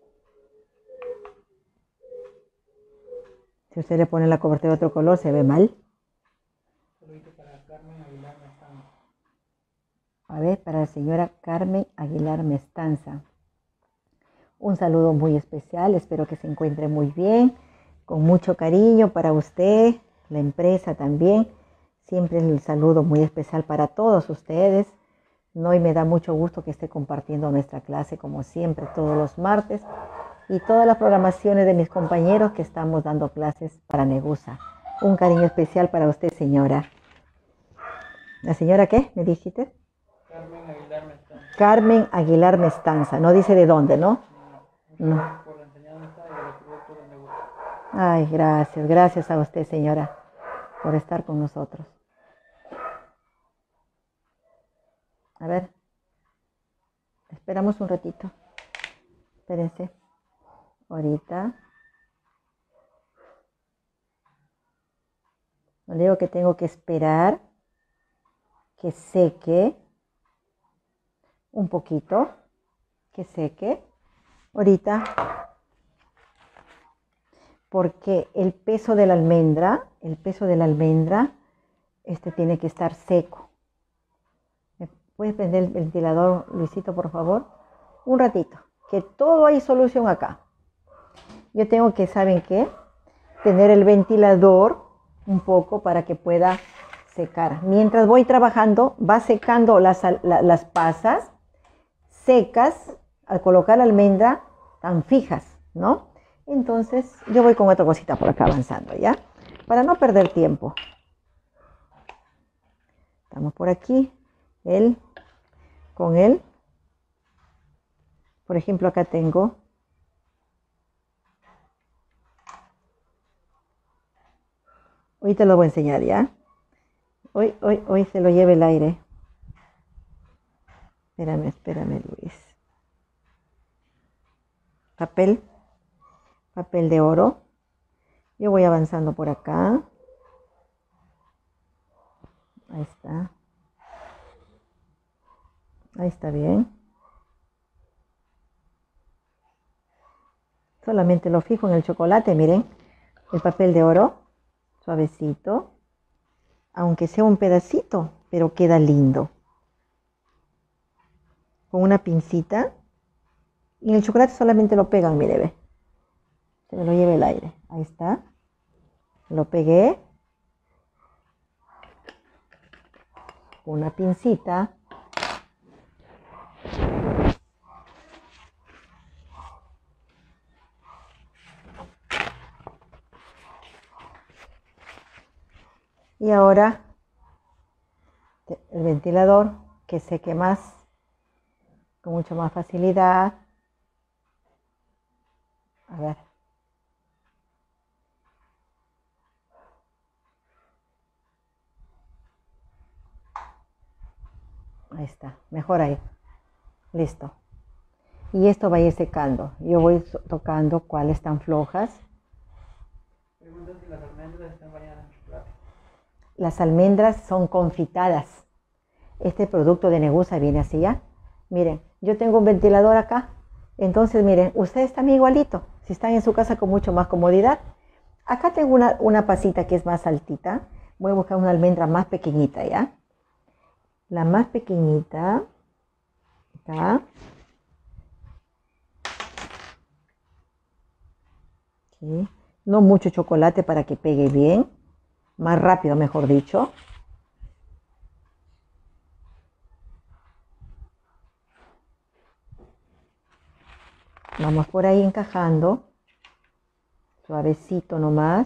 Si usted le pone la cobertura de otro color, se ve mal. Para Carmen Aguilar Mestanza. A ver, para la señora Carmen Aguilar Mestanza. Un saludo muy especial, espero que se encuentre muy bien, con mucho cariño para usted, la empresa también. Siempre el saludo muy especial para todos ustedes. Y me da mucho gusto que esté compartiendo nuestra clase como siempre todos los martes y todas las programaciones de mis compañeros que estamos dando clases para Negusa. Un cariño especial para usted, señora. ¿La señora qué? ¿Me dijiste? Carmen Aguilar Mestanza. Carmen Aguilar Mestanza. No dice de dónde, ¿no? No. Por la enseñanza y de lo producto de negocio. Ay, gracias, gracias a usted, señora, por estar con nosotros. A ver, esperamos un ratito. Espérense. Ahorita. No digo que tengo que esperar que seque un poquito, que seque. Ahorita, porque el peso de la almendra, tiene que estar seco. ¿Me puedes prender el ventilador, Luisito, por favor? Un ratito, que todo hay solución acá. Yo tengo que, ¿saben qué? Tener el ventilador un poco para que pueda secar. Mientras voy trabajando, va secando las pasas secas. Al colocar la almendra, tan fijas, ¿no? Entonces, yo voy con otra cosita por acá avanzando, ¿ya? Para no perder tiempo. Estamos por aquí, con él. Por ejemplo, acá tengo. Hoy te lo voy a enseñar, ¿ya? Hoy se lo lleve el aire. Espérame, Luis. Papel de oro. Yo voy avanzando por acá. Ahí está. Ahí está bien. Solamente lo fijo en el chocolate, miren. El papel de oro. Suavecito. Aunque sea un pedacito, pero queda lindo. Con una pincita. Y en el chocolate solamente lo pegan, mire, ve. Se me lo lleva el aire. Ahí está. Lo pegué. Con una pincita. Y ahora el ventilador que seque más, con mucha más facilidad. A ver. Ahí está, mejor ahí. Listo. Y esto va a ir secando. Yo voy tocando cuáles están flojas. Pregunta si las almendras están bañadas en chocolate. Las almendras son confitadas. Este producto de Negusa viene así ya. Miren, yo tengo un ventilador acá. Entonces, miren, ustedes también igualito. Si están en su casa con mucho más comodidad. Acá tengo una pasita que es más altita. Voy a buscar una almendra más pequeñita, ¿ya? La más pequeñita. Acá. Aquí. No mucho chocolate para que pegue bien. Más rápido, mejor dicho. Vamos por ahí encajando. Suavecito nomás.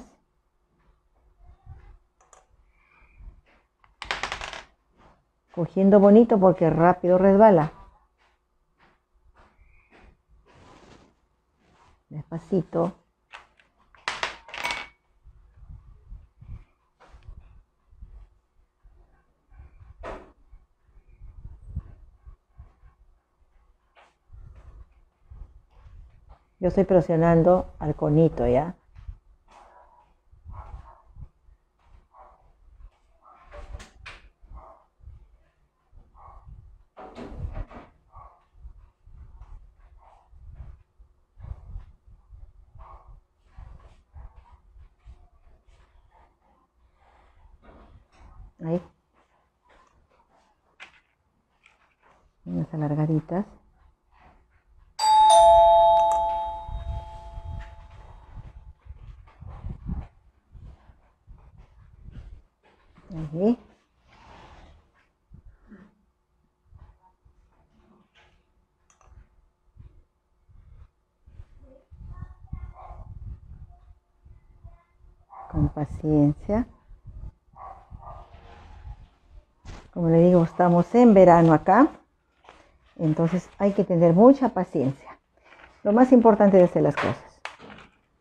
Cogiendo bonito porque rápido resbala. Despacito. Yo estoy presionando al conito, ¿ya? Ahí. Unas alargaditas. Ahí. Con paciencia. Como le digo, estamos en verano acá. Entonces hay que tener mucha paciencia. Lo más importante es hacer las cosas.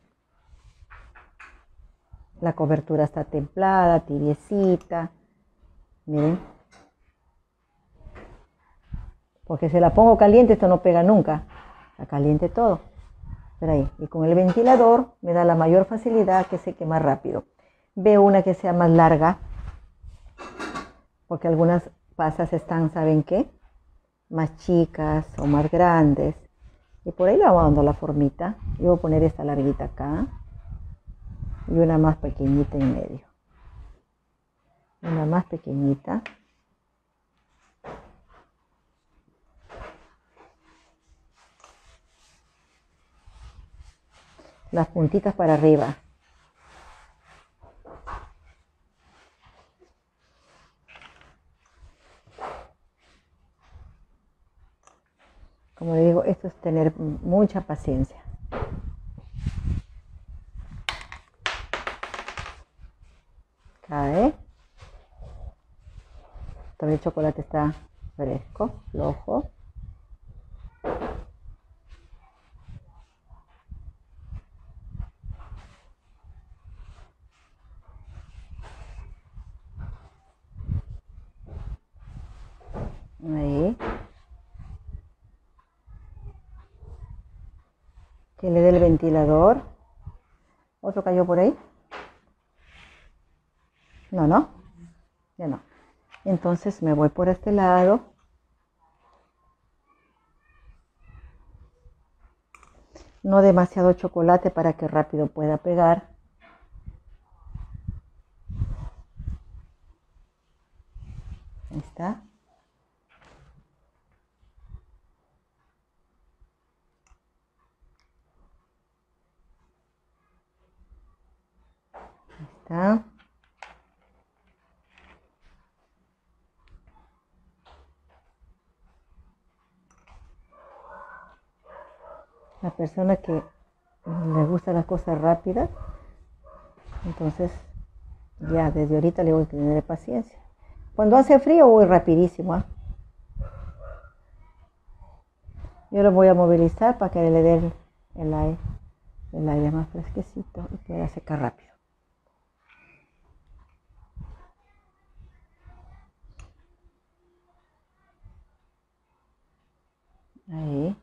La cobertura está templada, tibiecita. Miren. Porque si la pongo caliente, esto no pega nunca. Está caliente todo. Pero ahí. Y con el ventilador me da la mayor facilidad que seque más rápido. Veo una que sea más larga. Porque algunas pasas están, ¿saben qué? Más chicas o más grandes. Y por ahí le vamos dando la formita. Yo voy a poner esta larguita acá. Y una más pequeñita en medio. Una más pequeñita. Las puntitas para arriba. Como le digo, esto es tener mucha paciencia. Cae. Todavía el chocolate está fresco, flojo. Ahí. Que le dé el ventilador. ¿Otro cayó por ahí? No, no. Ya no. Entonces me voy por este lado. No demasiado chocolate para que rápido pueda pegar. Ahí está. Ahí está. La persona que le gustan las cosas rápidas, entonces ya desde ahorita le voy a tener paciencia. Cuando hace frío voy rapidísimo. Yo lo voy a movilizar para que le dé el aire más fresquecito y pueda secar rápido. Ahí.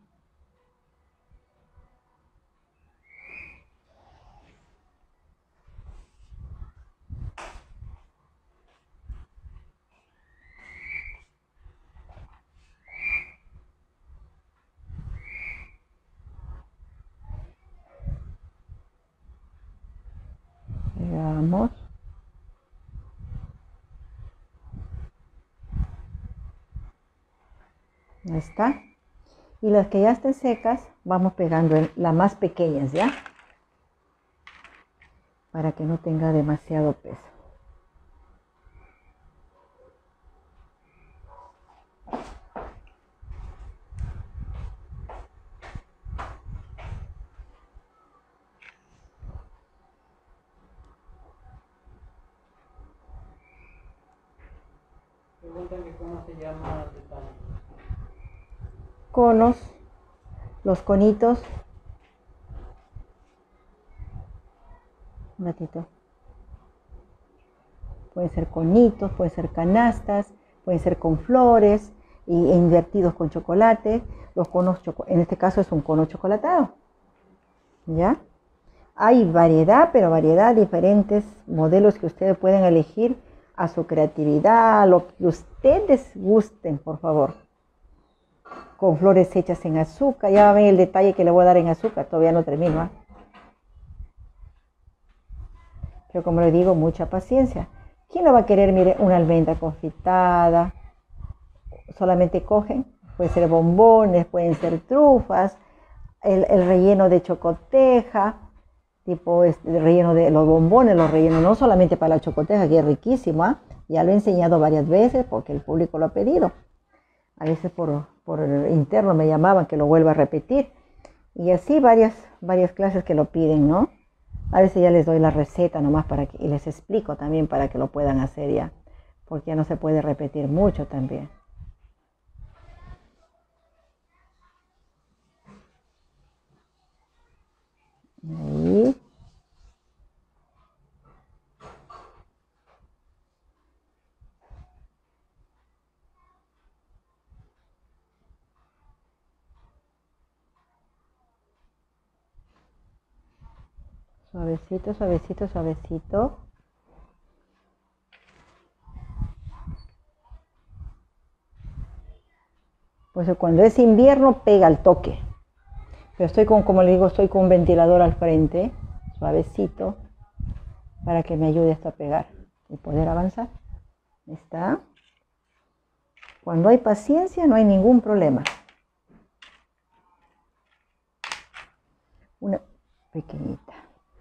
Pegamos. Ahí está. Y las que ya estén secas, vamos pegando en las más pequeñas, ¿ya? Para que no tenga demasiado peso. Preguntan que cómo se llama el detalle. Conos, los conitos. Un ratito. Pueden ser conitos, pueden ser canastas, pueden ser con flores e invertidos con chocolate. Los conos, en este caso es un cono chocolatado. ¿Ya? Hay variedad, pero variedad, diferentes modelos que ustedes pueden elegir a su creatividad, lo que ustedes gusten, por favor. Con flores hechas en azúcar. Ya ven el detalle que le voy a dar en azúcar, todavía no termino. Pero como le digo, mucha paciencia. ¿Quién no va a querer, mire, una almendra confitada? Solamente cogen, pueden ser bombones, pueden ser trufas, el relleno de chocoteja, tipo el relleno de los bombones, los rellenos no solamente para la chocoteja, que es riquísimo, ¿eh? Ya lo he enseñado varias veces porque el público lo ha pedido. A veces por interno me llamaban que lo vuelva a repetir. Y así varias clases que lo piden, ¿no? A veces ya les doy la receta nomás y les explico también para que lo puedan hacer ya. Porque ya no se puede repetir mucho también. Ahí. Suavecito, suavecito, suavecito. Pues cuando es invierno pega el toque. Pero estoy con, como le digo, estoy con un ventilador al frente, suavecito, para que me ayude esto a pegar y poder avanzar. Ahí está. Cuando hay paciencia no hay ningún problema. Una pequeñita.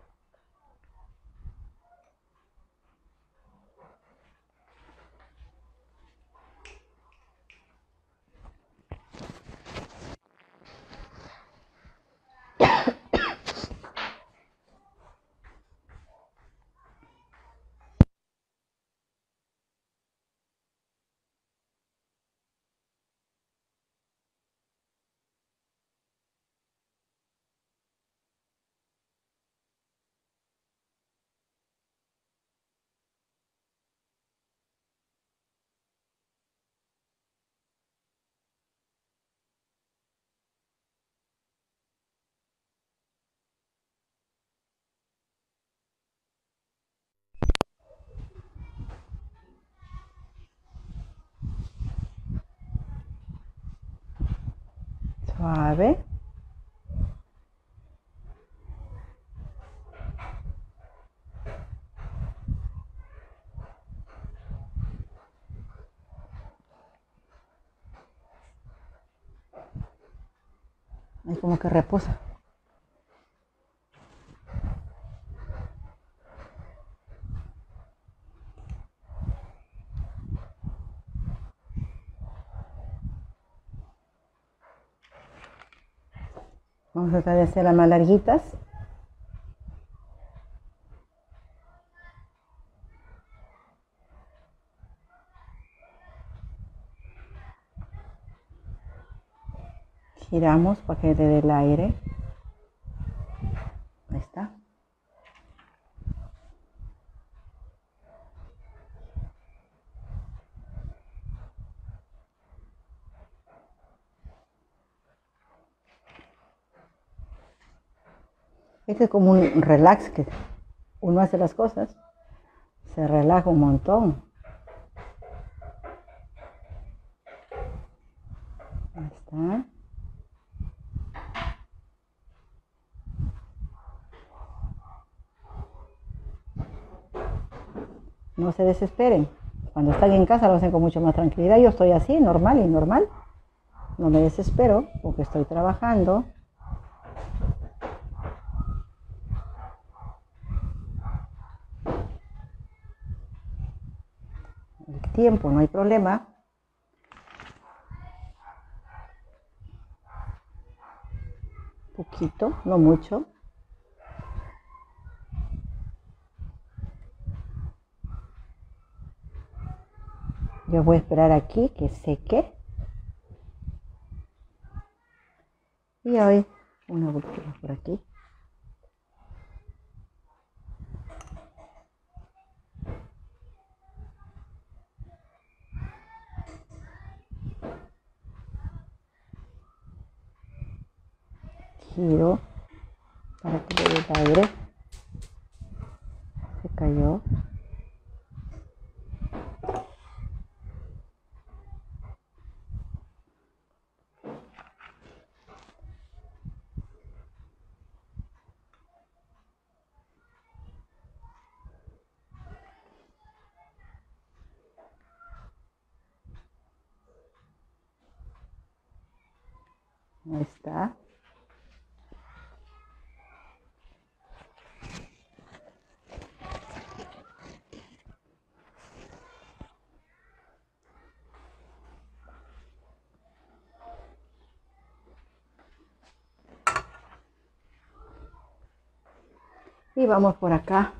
Suave. Ahí como que reposa. Vamos a tratar de hacerlas más larguitas. Giramos para que le dé el aire. Ahí está. Este es como un relax que uno hace las cosas, se relaja un montón. Ahí está. No se desesperen. Cuando están en casa lo hacen con mucho más tranquilidad. Yo estoy así, normal y normal. No me desespero porque estoy trabajando. El tiempo, no hay problema. Poquito, no mucho. Yo voy a esperar aquí que seque. Y hoy una botella por aquí. Giro para que le dé el aire. Se cayó. Ahí está. Y vamos por acá.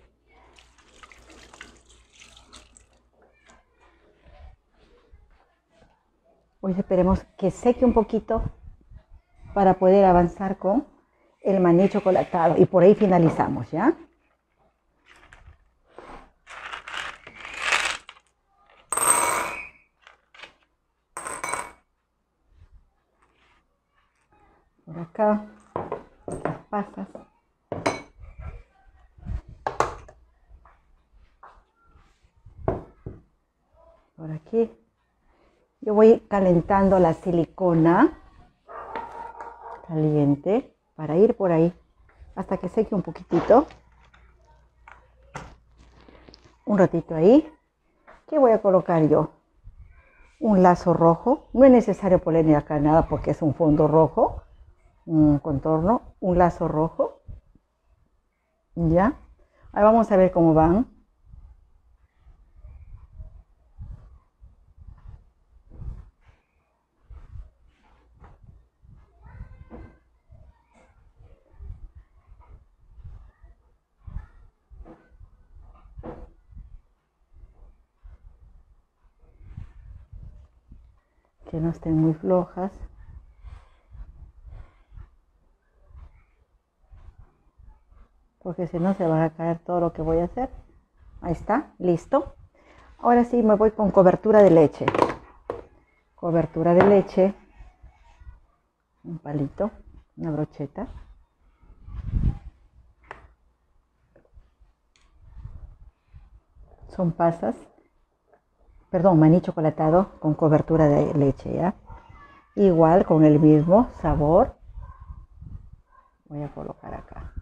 Hoy esperemos que seque un poquito para poder avanzar con el maní chocolatado. Y por ahí finalizamos, ¿ya? Por acá, las pasas. por aquí. Yo voy calentando la silicona caliente para ir por ahí hasta que seque un poquitito. Un ratito ahí. ¿Qué voy a colocar yo? Un lazo rojo. No es necesario ponerle acá nada porque es un fondo rojo. Un contorno. Un lazo rojo. ¿Ya? Ahí vamos a ver cómo van. Que no estén muy flojas. Porque si no se va a caer todo lo que voy a hacer. Ahí está, listo. Ahora sí me voy con cobertura de leche. Cobertura de leche. Un palito, una brocheta. Son pasas. Perdón, maní chocolatado con cobertura de leche, ¿ya? Igual con el mismo sabor. Voy a colocar acá.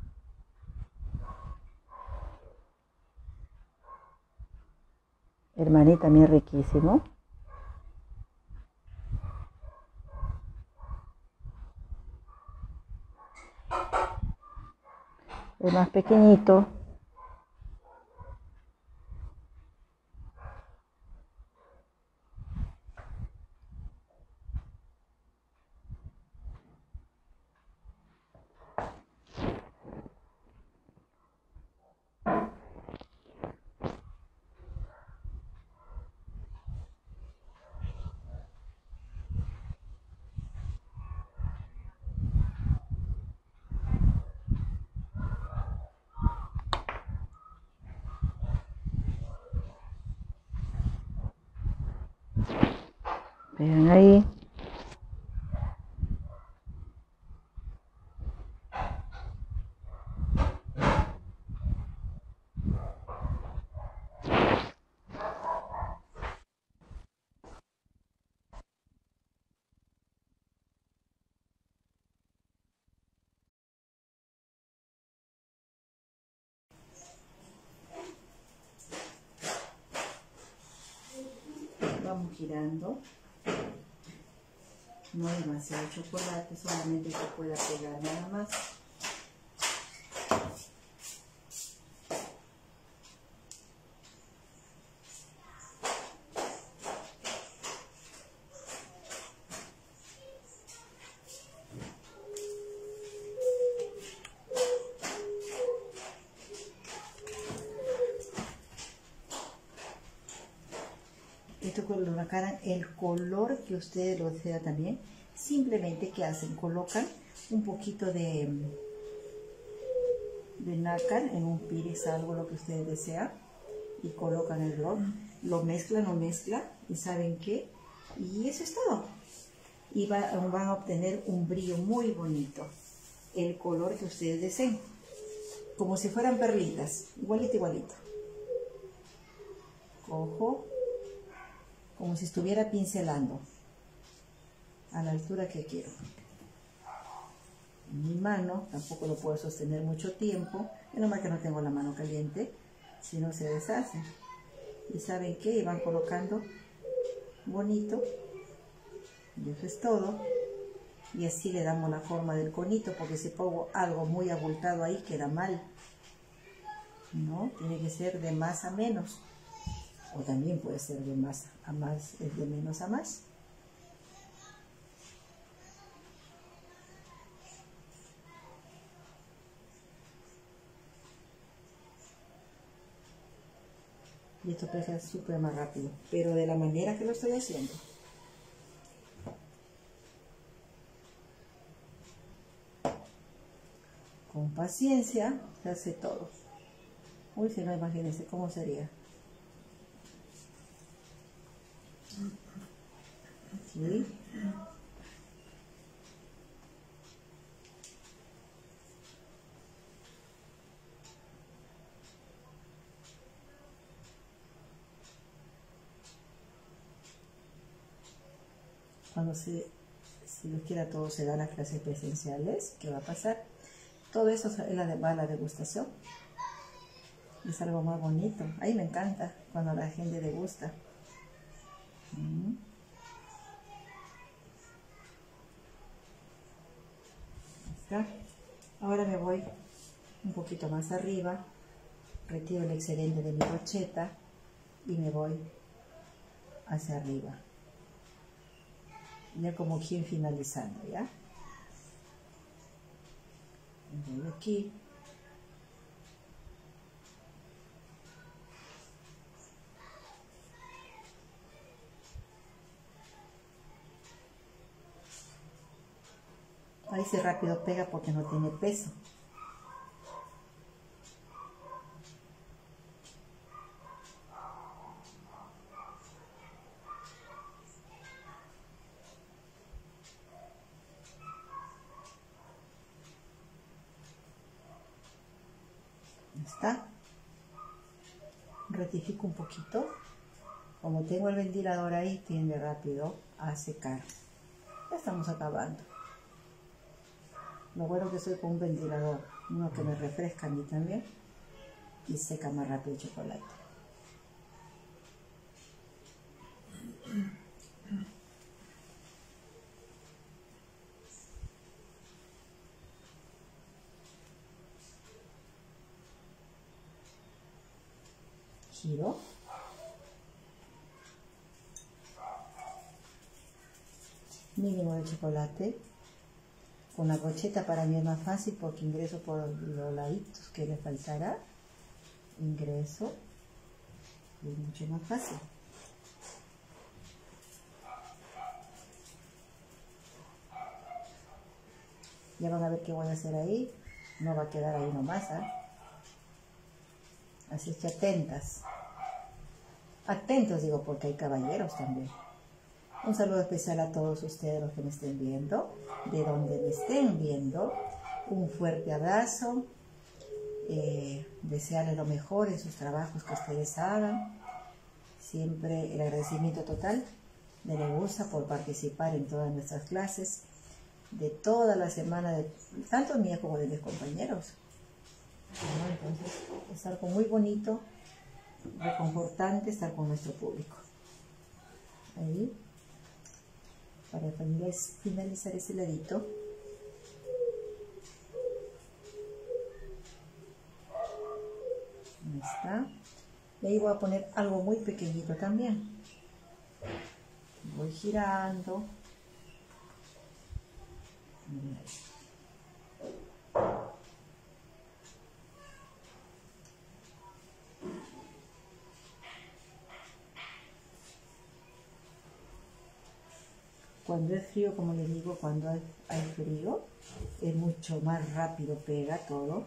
El maní también riquísimo. El más pequeñito. Vean ahí. Vamos girando. No demasiado chocolate, solamente que pueda pegar nada más. Esto colocarán el color que ustedes lo desean también. Simplemente, ¿qué hacen? Colocan un poquito de nácar en un pires, algo lo que ustedes desean, y colocan el rock. Lo mezclan y ¿saben qué? Y eso es todo. Y van a obtener un brillo muy bonito. El color que ustedes deseen. Como si fueran perlitas. Igualito, igualito. Cojo. Como si estuviera pincelando a la altura que quiero. Mi mano, tampoco lo puedo sostener mucho tiempo, menos mal que no tengo la mano caliente, si no se deshace. Y ¿saben qué? Y van colocando bonito, y eso es todo. Y así le damos la forma del conito, porque si pongo algo muy abultado ahí queda mal. No, tiene que ser de más a menos. O también puede ser de más a más, de menos a más. Y esto pega súper más rápido, pero de la manera que lo estoy haciendo. Con paciencia se hace todo. Uy, si no, imagínense cómo sería. ¿Sí? Cuando si Dios quiera, todo se da las clases presenciales, ¿qué va a pasar? Todo eso es va a la degustación. Es algo más bonito. A mí me encanta cuando la gente degusta. Está. Ahora me voy un poquito más arriba, retiro el excedente de mi brocheta y me voy hacia arriba. Ya como quien finalizando, ¿ya? Voy aquí. Ahí se rápido pega porque no tiene peso. Está. Rectifico un poquito. Como tengo el ventilador ahí, tiende rápido a secar. Ya estamos acabando. Lo bueno que soy con un ventilador, uno que me refresca a mí también y seca más rápido el chocolate. Giro. Mínimo de chocolate. Con la brocheta para mí es más fácil porque ingreso por los laditos que le faltará. Ingreso. Y es mucho más fácil. Ya van a ver qué voy a hacer ahí. No va a quedar ahí nomás, ¿eh? Así es que atentas. Atentos digo porque hay caballeros también. Un saludo especial a todos ustedes los que me estén viendo, de donde me estén viendo. Un fuerte abrazo. Desearles lo mejor en sus trabajos que ustedes hagan. Siempre el agradecimiento total de Negusa por participar en todas nuestras clases, de toda la semana, tanto mía como de mis compañeros. Bueno, entonces es algo muy bonito, reconfortante estar con nuestro público. Ahí, para finalizar ese ladito. Ahí está. Y ahí voy a poner algo muy pequeñito también. Voy girando. Cuando es frío, como les digo, cuando hay frío, es mucho más rápido, pega todo.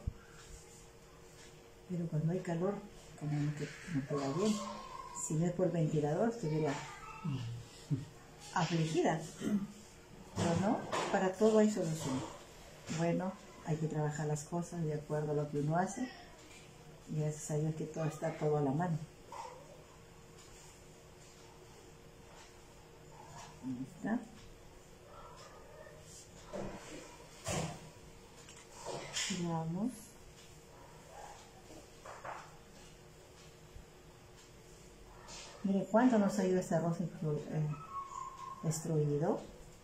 Pero cuando hay calor, como que no pega bien. Si no es por ventilador, estuviera afligida. Pero no, para todo hay solución. Bueno, hay que trabajar las cosas de acuerdo a lo que uno hace. Y gracias a Dios que todo está todo a la mano. Ahí está. Giramos. Mire cuánto nos ayuda este arroz extruido.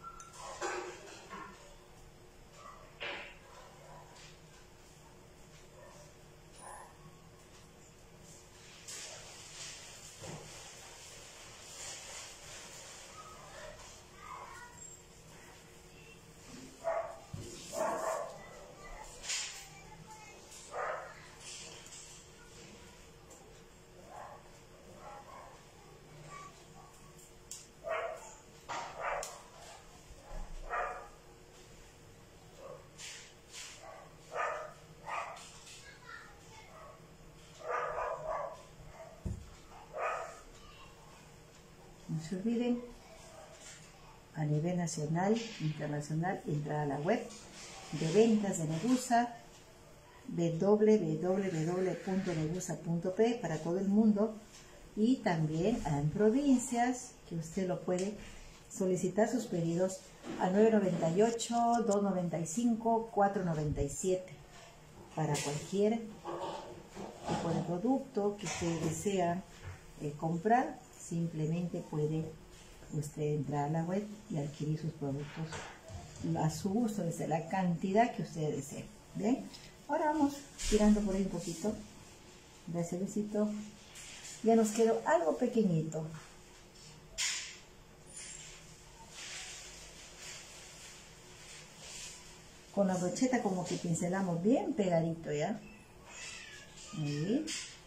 No se olviden, a nivel nacional, internacional, entrar a la web de ventas de Negusa, www.negusa.p para todo el mundo, y también en provincias que usted lo puede solicitar sus pedidos al 998-295-497 para cualquier tipo de producto que usted desea comprar. Simplemente puede usted entrar a la web y adquirir sus productos a su gusto, desde la cantidad que usted desee. Bien, ahora vamos tirando por ahí un poquito de ese besito. Ya nos quedó algo pequeñito. Con la brocheta como que pincelamos bien pegadito, ¿ya? Ahí.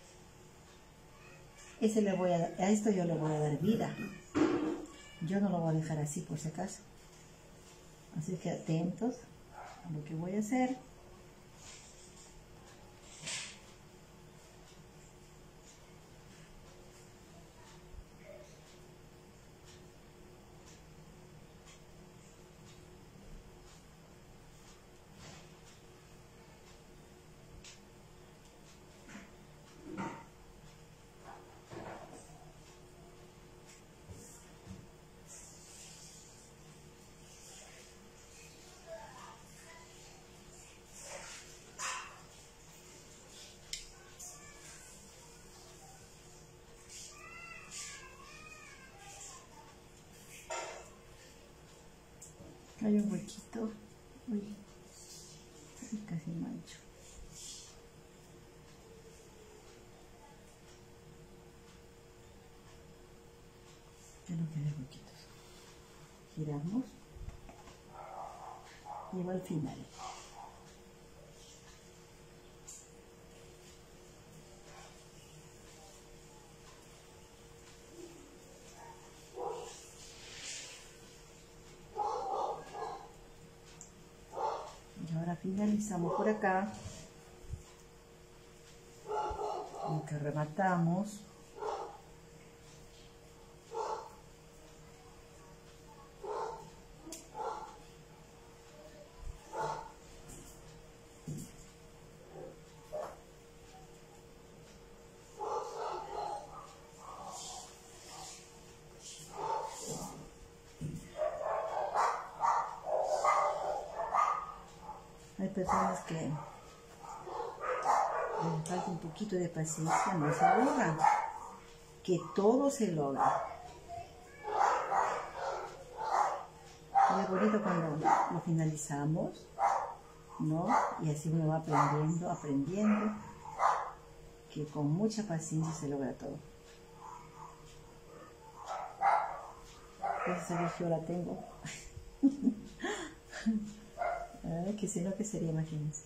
A esto yo le voy a dar vida. Yo no lo voy a dejar así por si acaso. Así que atentos a lo que voy a hacer. Hay un huequito. Uy, casi mancho. Ya no quedan huequitos. Giramos. Y va al final. Finalizamos por acá, lo que rematamos. Hay personas que les falta un poquito de paciencia, no se aburran, que todo se logra. Es bonito cuando lo finalizamos, ¿no? Y así uno va aprendiendo, que con mucha paciencia se logra todo. Gracias a Dios yo la tengo. Que si no, ¿qué sería? Imagínense.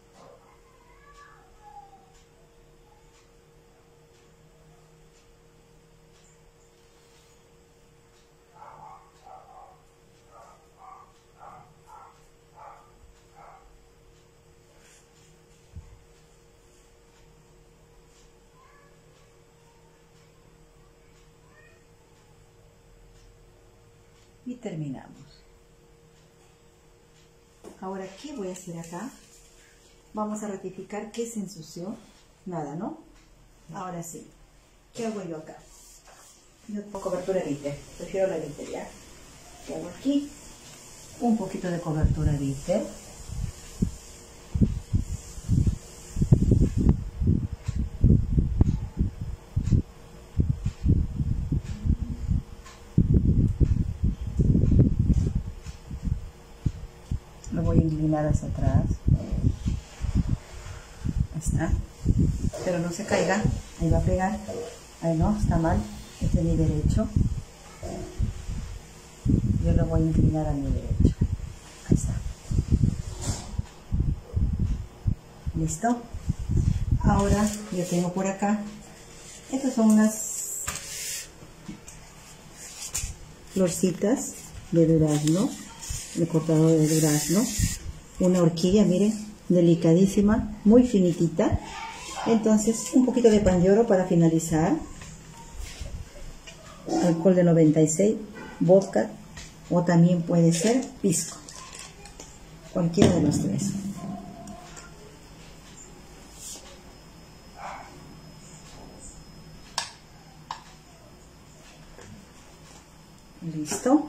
Y terminamos. Ahora, ¿qué voy a hacer acá? Vamos a ratificar que se ensució. Nada, ¿no? Ahora sí. ¿Qué hago yo acá? Yo pongo cobertura Bitter. Prefiero la Bitter, ¿ya? ¿Qué hago aquí? Un poquito de cobertura Bitter. Lo voy a inclinar hacia atrás. Ahí está. Pero no se caiga. Ahí va a pegar. Ahí no, está mal. Este es mi derecho. Yo lo voy a inclinar a mi derecho. Ahí está. ¿Listo? Ahora yo tengo por acá. Estas son unas florcitas de durazno. El cortador de durazno, una horquilla, miren, delicadísima, muy finitita. Entonces, un poquito de pan de oro para finalizar, alcohol de 96, vodka, o también puede ser pisco, cualquiera de los tres. Listo.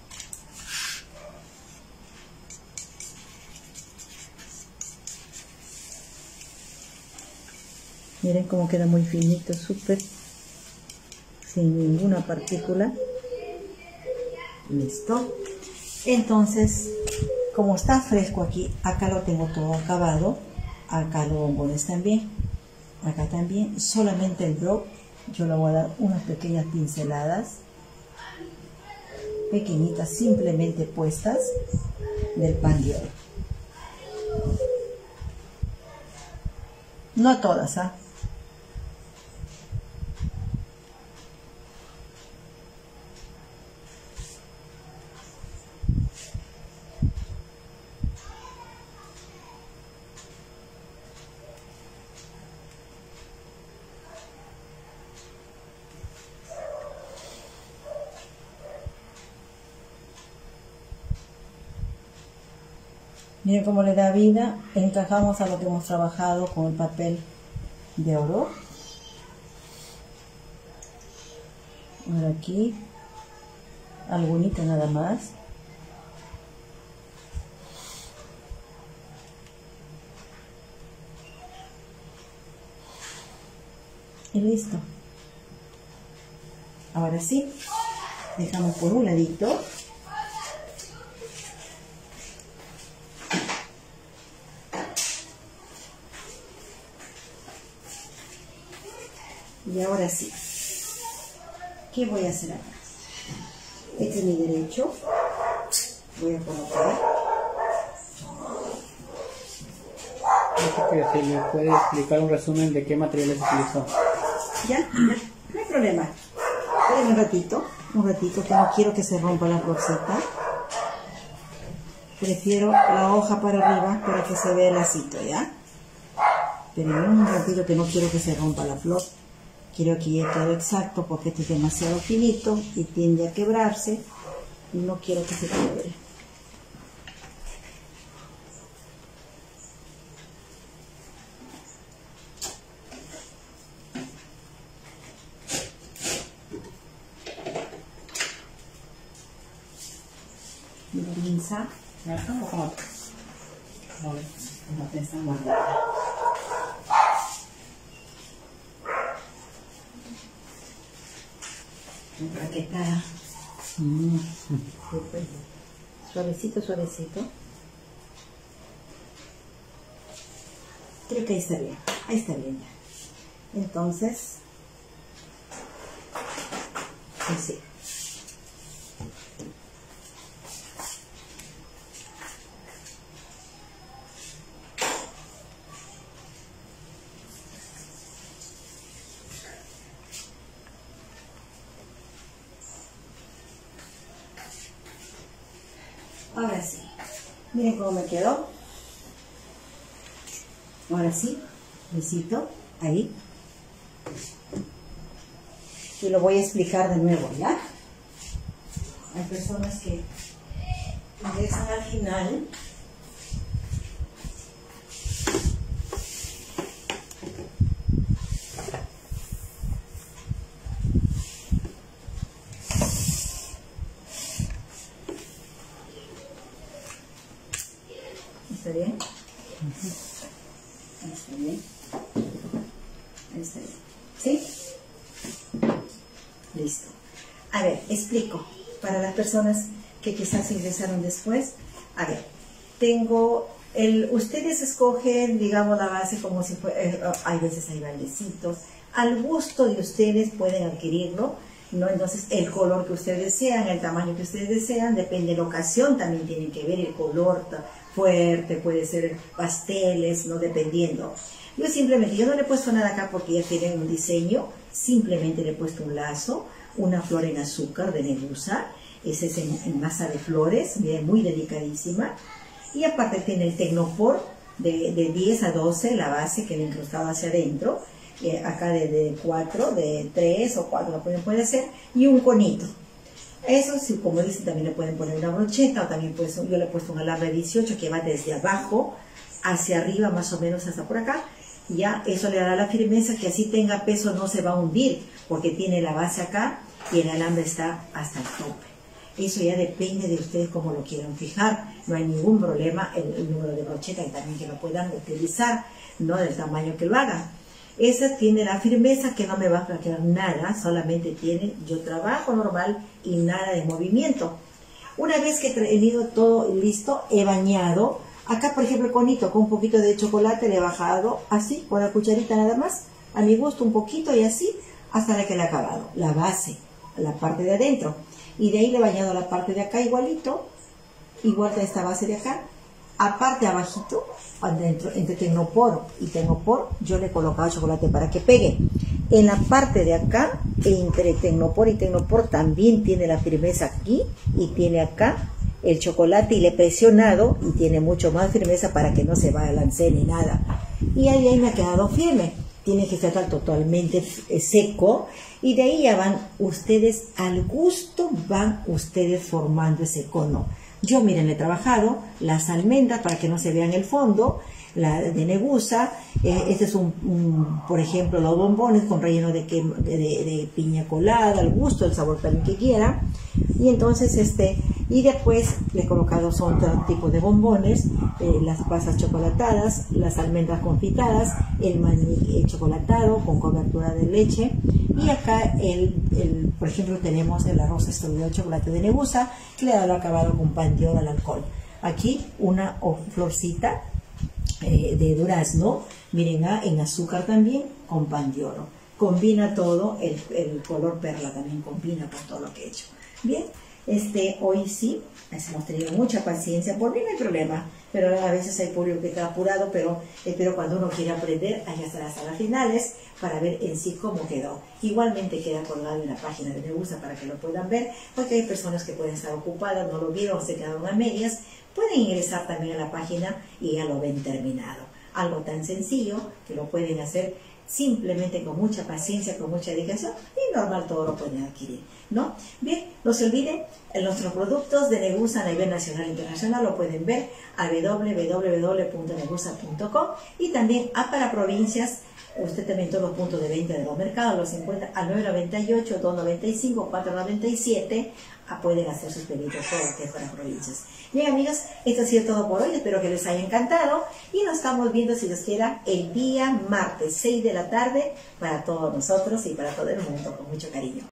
Miren cómo queda muy finito, súper, sin ninguna partícula. Listo. Entonces, como está fresco aquí, acá lo tengo todo acabado, acá los bombones también, acá también, solamente el drop, yo le voy a dar unas pequeñas pinceladas, pequeñitas, simplemente puestas, del pan de oro. No todas, ¿ah? Miren cómo le da vida, encajamos a lo que hemos trabajado con el papel de oro. Ahora aquí, algunita nada más. Y listo. Ahora sí, dejamos por un ladito. Y ahora sí, ¿qué voy a hacer acá? Este es mi derecho. Voy a colocar. Que se le puede explicar un resumen de qué materiales utilizó. Ya, no hay problema. Esperen un ratito, que no quiero que se rompa la roseta. Prefiero la hoja para arriba para que se vea el lacito, ¿ya? Pero un ratito que no quiero que se rompa la flor. Quiero que llegue todo exacto porque este es demasiado finito y tiende a quebrarse y no quiero que se quiebre. Y la pinza, ¿Me dejan o con otro? no te está guardada. Empaquetada. Suavecito, suavecito. Creo que ahí está bien ya. Entonces, así. Ahora sí, miren cómo me quedó. Ahora sí, besito, ahí. Y lo voy a explicar de nuevo, ¿ya? Hay personas que ingresan al final. ¿Está bien? Está bien. Está bien. ¿Sí? Listo. A ver, explico. Para las personas que quizás ingresaron después. A ver, tengo ustedes escogen, digamos, la base como si fuera, hay veces hay baldecitos. Al gusto de ustedes pueden adquirirlo, ¿no? Entonces, el color que ustedes desean, el tamaño que ustedes desean, depende de la ocasión, también tienen que ver el color fuerte, puede ser pasteles, ¿no? Dependiendo. Yo no le he puesto nada acá porque ya tienen un diseño, simplemente le he puesto un lazo, una flor en azúcar de Nebusa, ese es en masa de flores, bien, muy delicadísima, y aparte tiene el Tecnopor de 10 a 12, la base que le he incrustado hacia adentro, acá de 4, de 3 o 4 lo puede ser, y un conito. Eso sí, como dicen, también le pueden poner una brocheta, o también yo le he puesto un alambre 18 que va desde abajo hacia arriba, más o menos hasta por acá. Ya eso le dará la firmeza que así tenga peso no se va a hundir, porque tiene la base acá y el alambre está hasta el tope. Eso ya depende de ustedes cómo lo quieran fijar. No hay ningún problema el número de brocheta y también que lo puedan utilizar, ¿no? Del tamaño que lo hagan. Esa tiene la firmeza que no me va a flaquear nada, solamente tiene, yo trabajo normal y nada de movimiento. Una vez que he tenido todo listo, he bañado. Acá, por ejemplo, el conito con un poquito de chocolate le he bajado así, con la cucharita nada más, a mi gusto un poquito y así, hasta que le he acabado. La base, la parte de adentro. Y de ahí le he bañado la parte de acá igualito, igual que esta base de acá. Aparte, abajito, adentro, entre Tecnopor y Tecnopor, yo le he colocado chocolate para que pegue. En la parte de acá, entre Tecnopor y Tecnopor, también tiene la firmeza aquí y tiene acá el chocolate y le he presionado y tiene mucho más firmeza para que no se balance ni nada. Y ahí me ha quedado firme. Tiene que estar totalmente seco y de ahí ya van ustedes, al gusto van ustedes formando ese cono. Yo, miren, he trabajado las almendras para que no se vean el fondo, la de Negusa, este es por ejemplo, los bombones con relleno de piña colada, al gusto, el sabor también que quiera. Y entonces, y después le he colocado otro tipo de bombones, las pasas chocolatadas, las almendras confitadas, el maní chocolatado con cobertura de leche. Y acá, por ejemplo, tenemos el arroz estudiado de chocolate de Negusa, que le he dado acabado con pan de oro al alcohol. Aquí una florcita de durazno, miren, en azúcar también, con pan de oro. Combina todo, el color perla también combina con todo lo que he hecho. Bien, hoy sí, hemos tenido mucha paciencia, por mí no hay problema, pero a veces hay público que está apurado, pero cuando uno quiere aprender, hay que estar hasta las finales para ver en sí cómo quedó. Igualmente queda colgado en la página de Negusa para que lo puedan ver, porque hay personas que pueden estar ocupadas, no lo vieron, se quedaron a medias, pueden ingresar también a la página y ya lo ven terminado. Algo tan sencillo que lo pueden hacer simplemente con mucha paciencia, con mucha dedicación y normal todo lo pueden adquirir, ¿no? Bien, no se olviden, nuestros productos de Negusa a nivel nacional e internacional lo pueden ver a www.negusa.com y también para provincias, usted también todos los puntos de venta de los mercados los encuentra al 998, 295, 497, pueden hacer sus pedidos todo lo que es para provincias. Bien, amigos, esto ha sido todo por hoy, espero que les haya encantado y nos estamos viendo, si Dios quiera, el día martes 6 de la tarde para todos nosotros y para todo el mundo, con mucho cariño.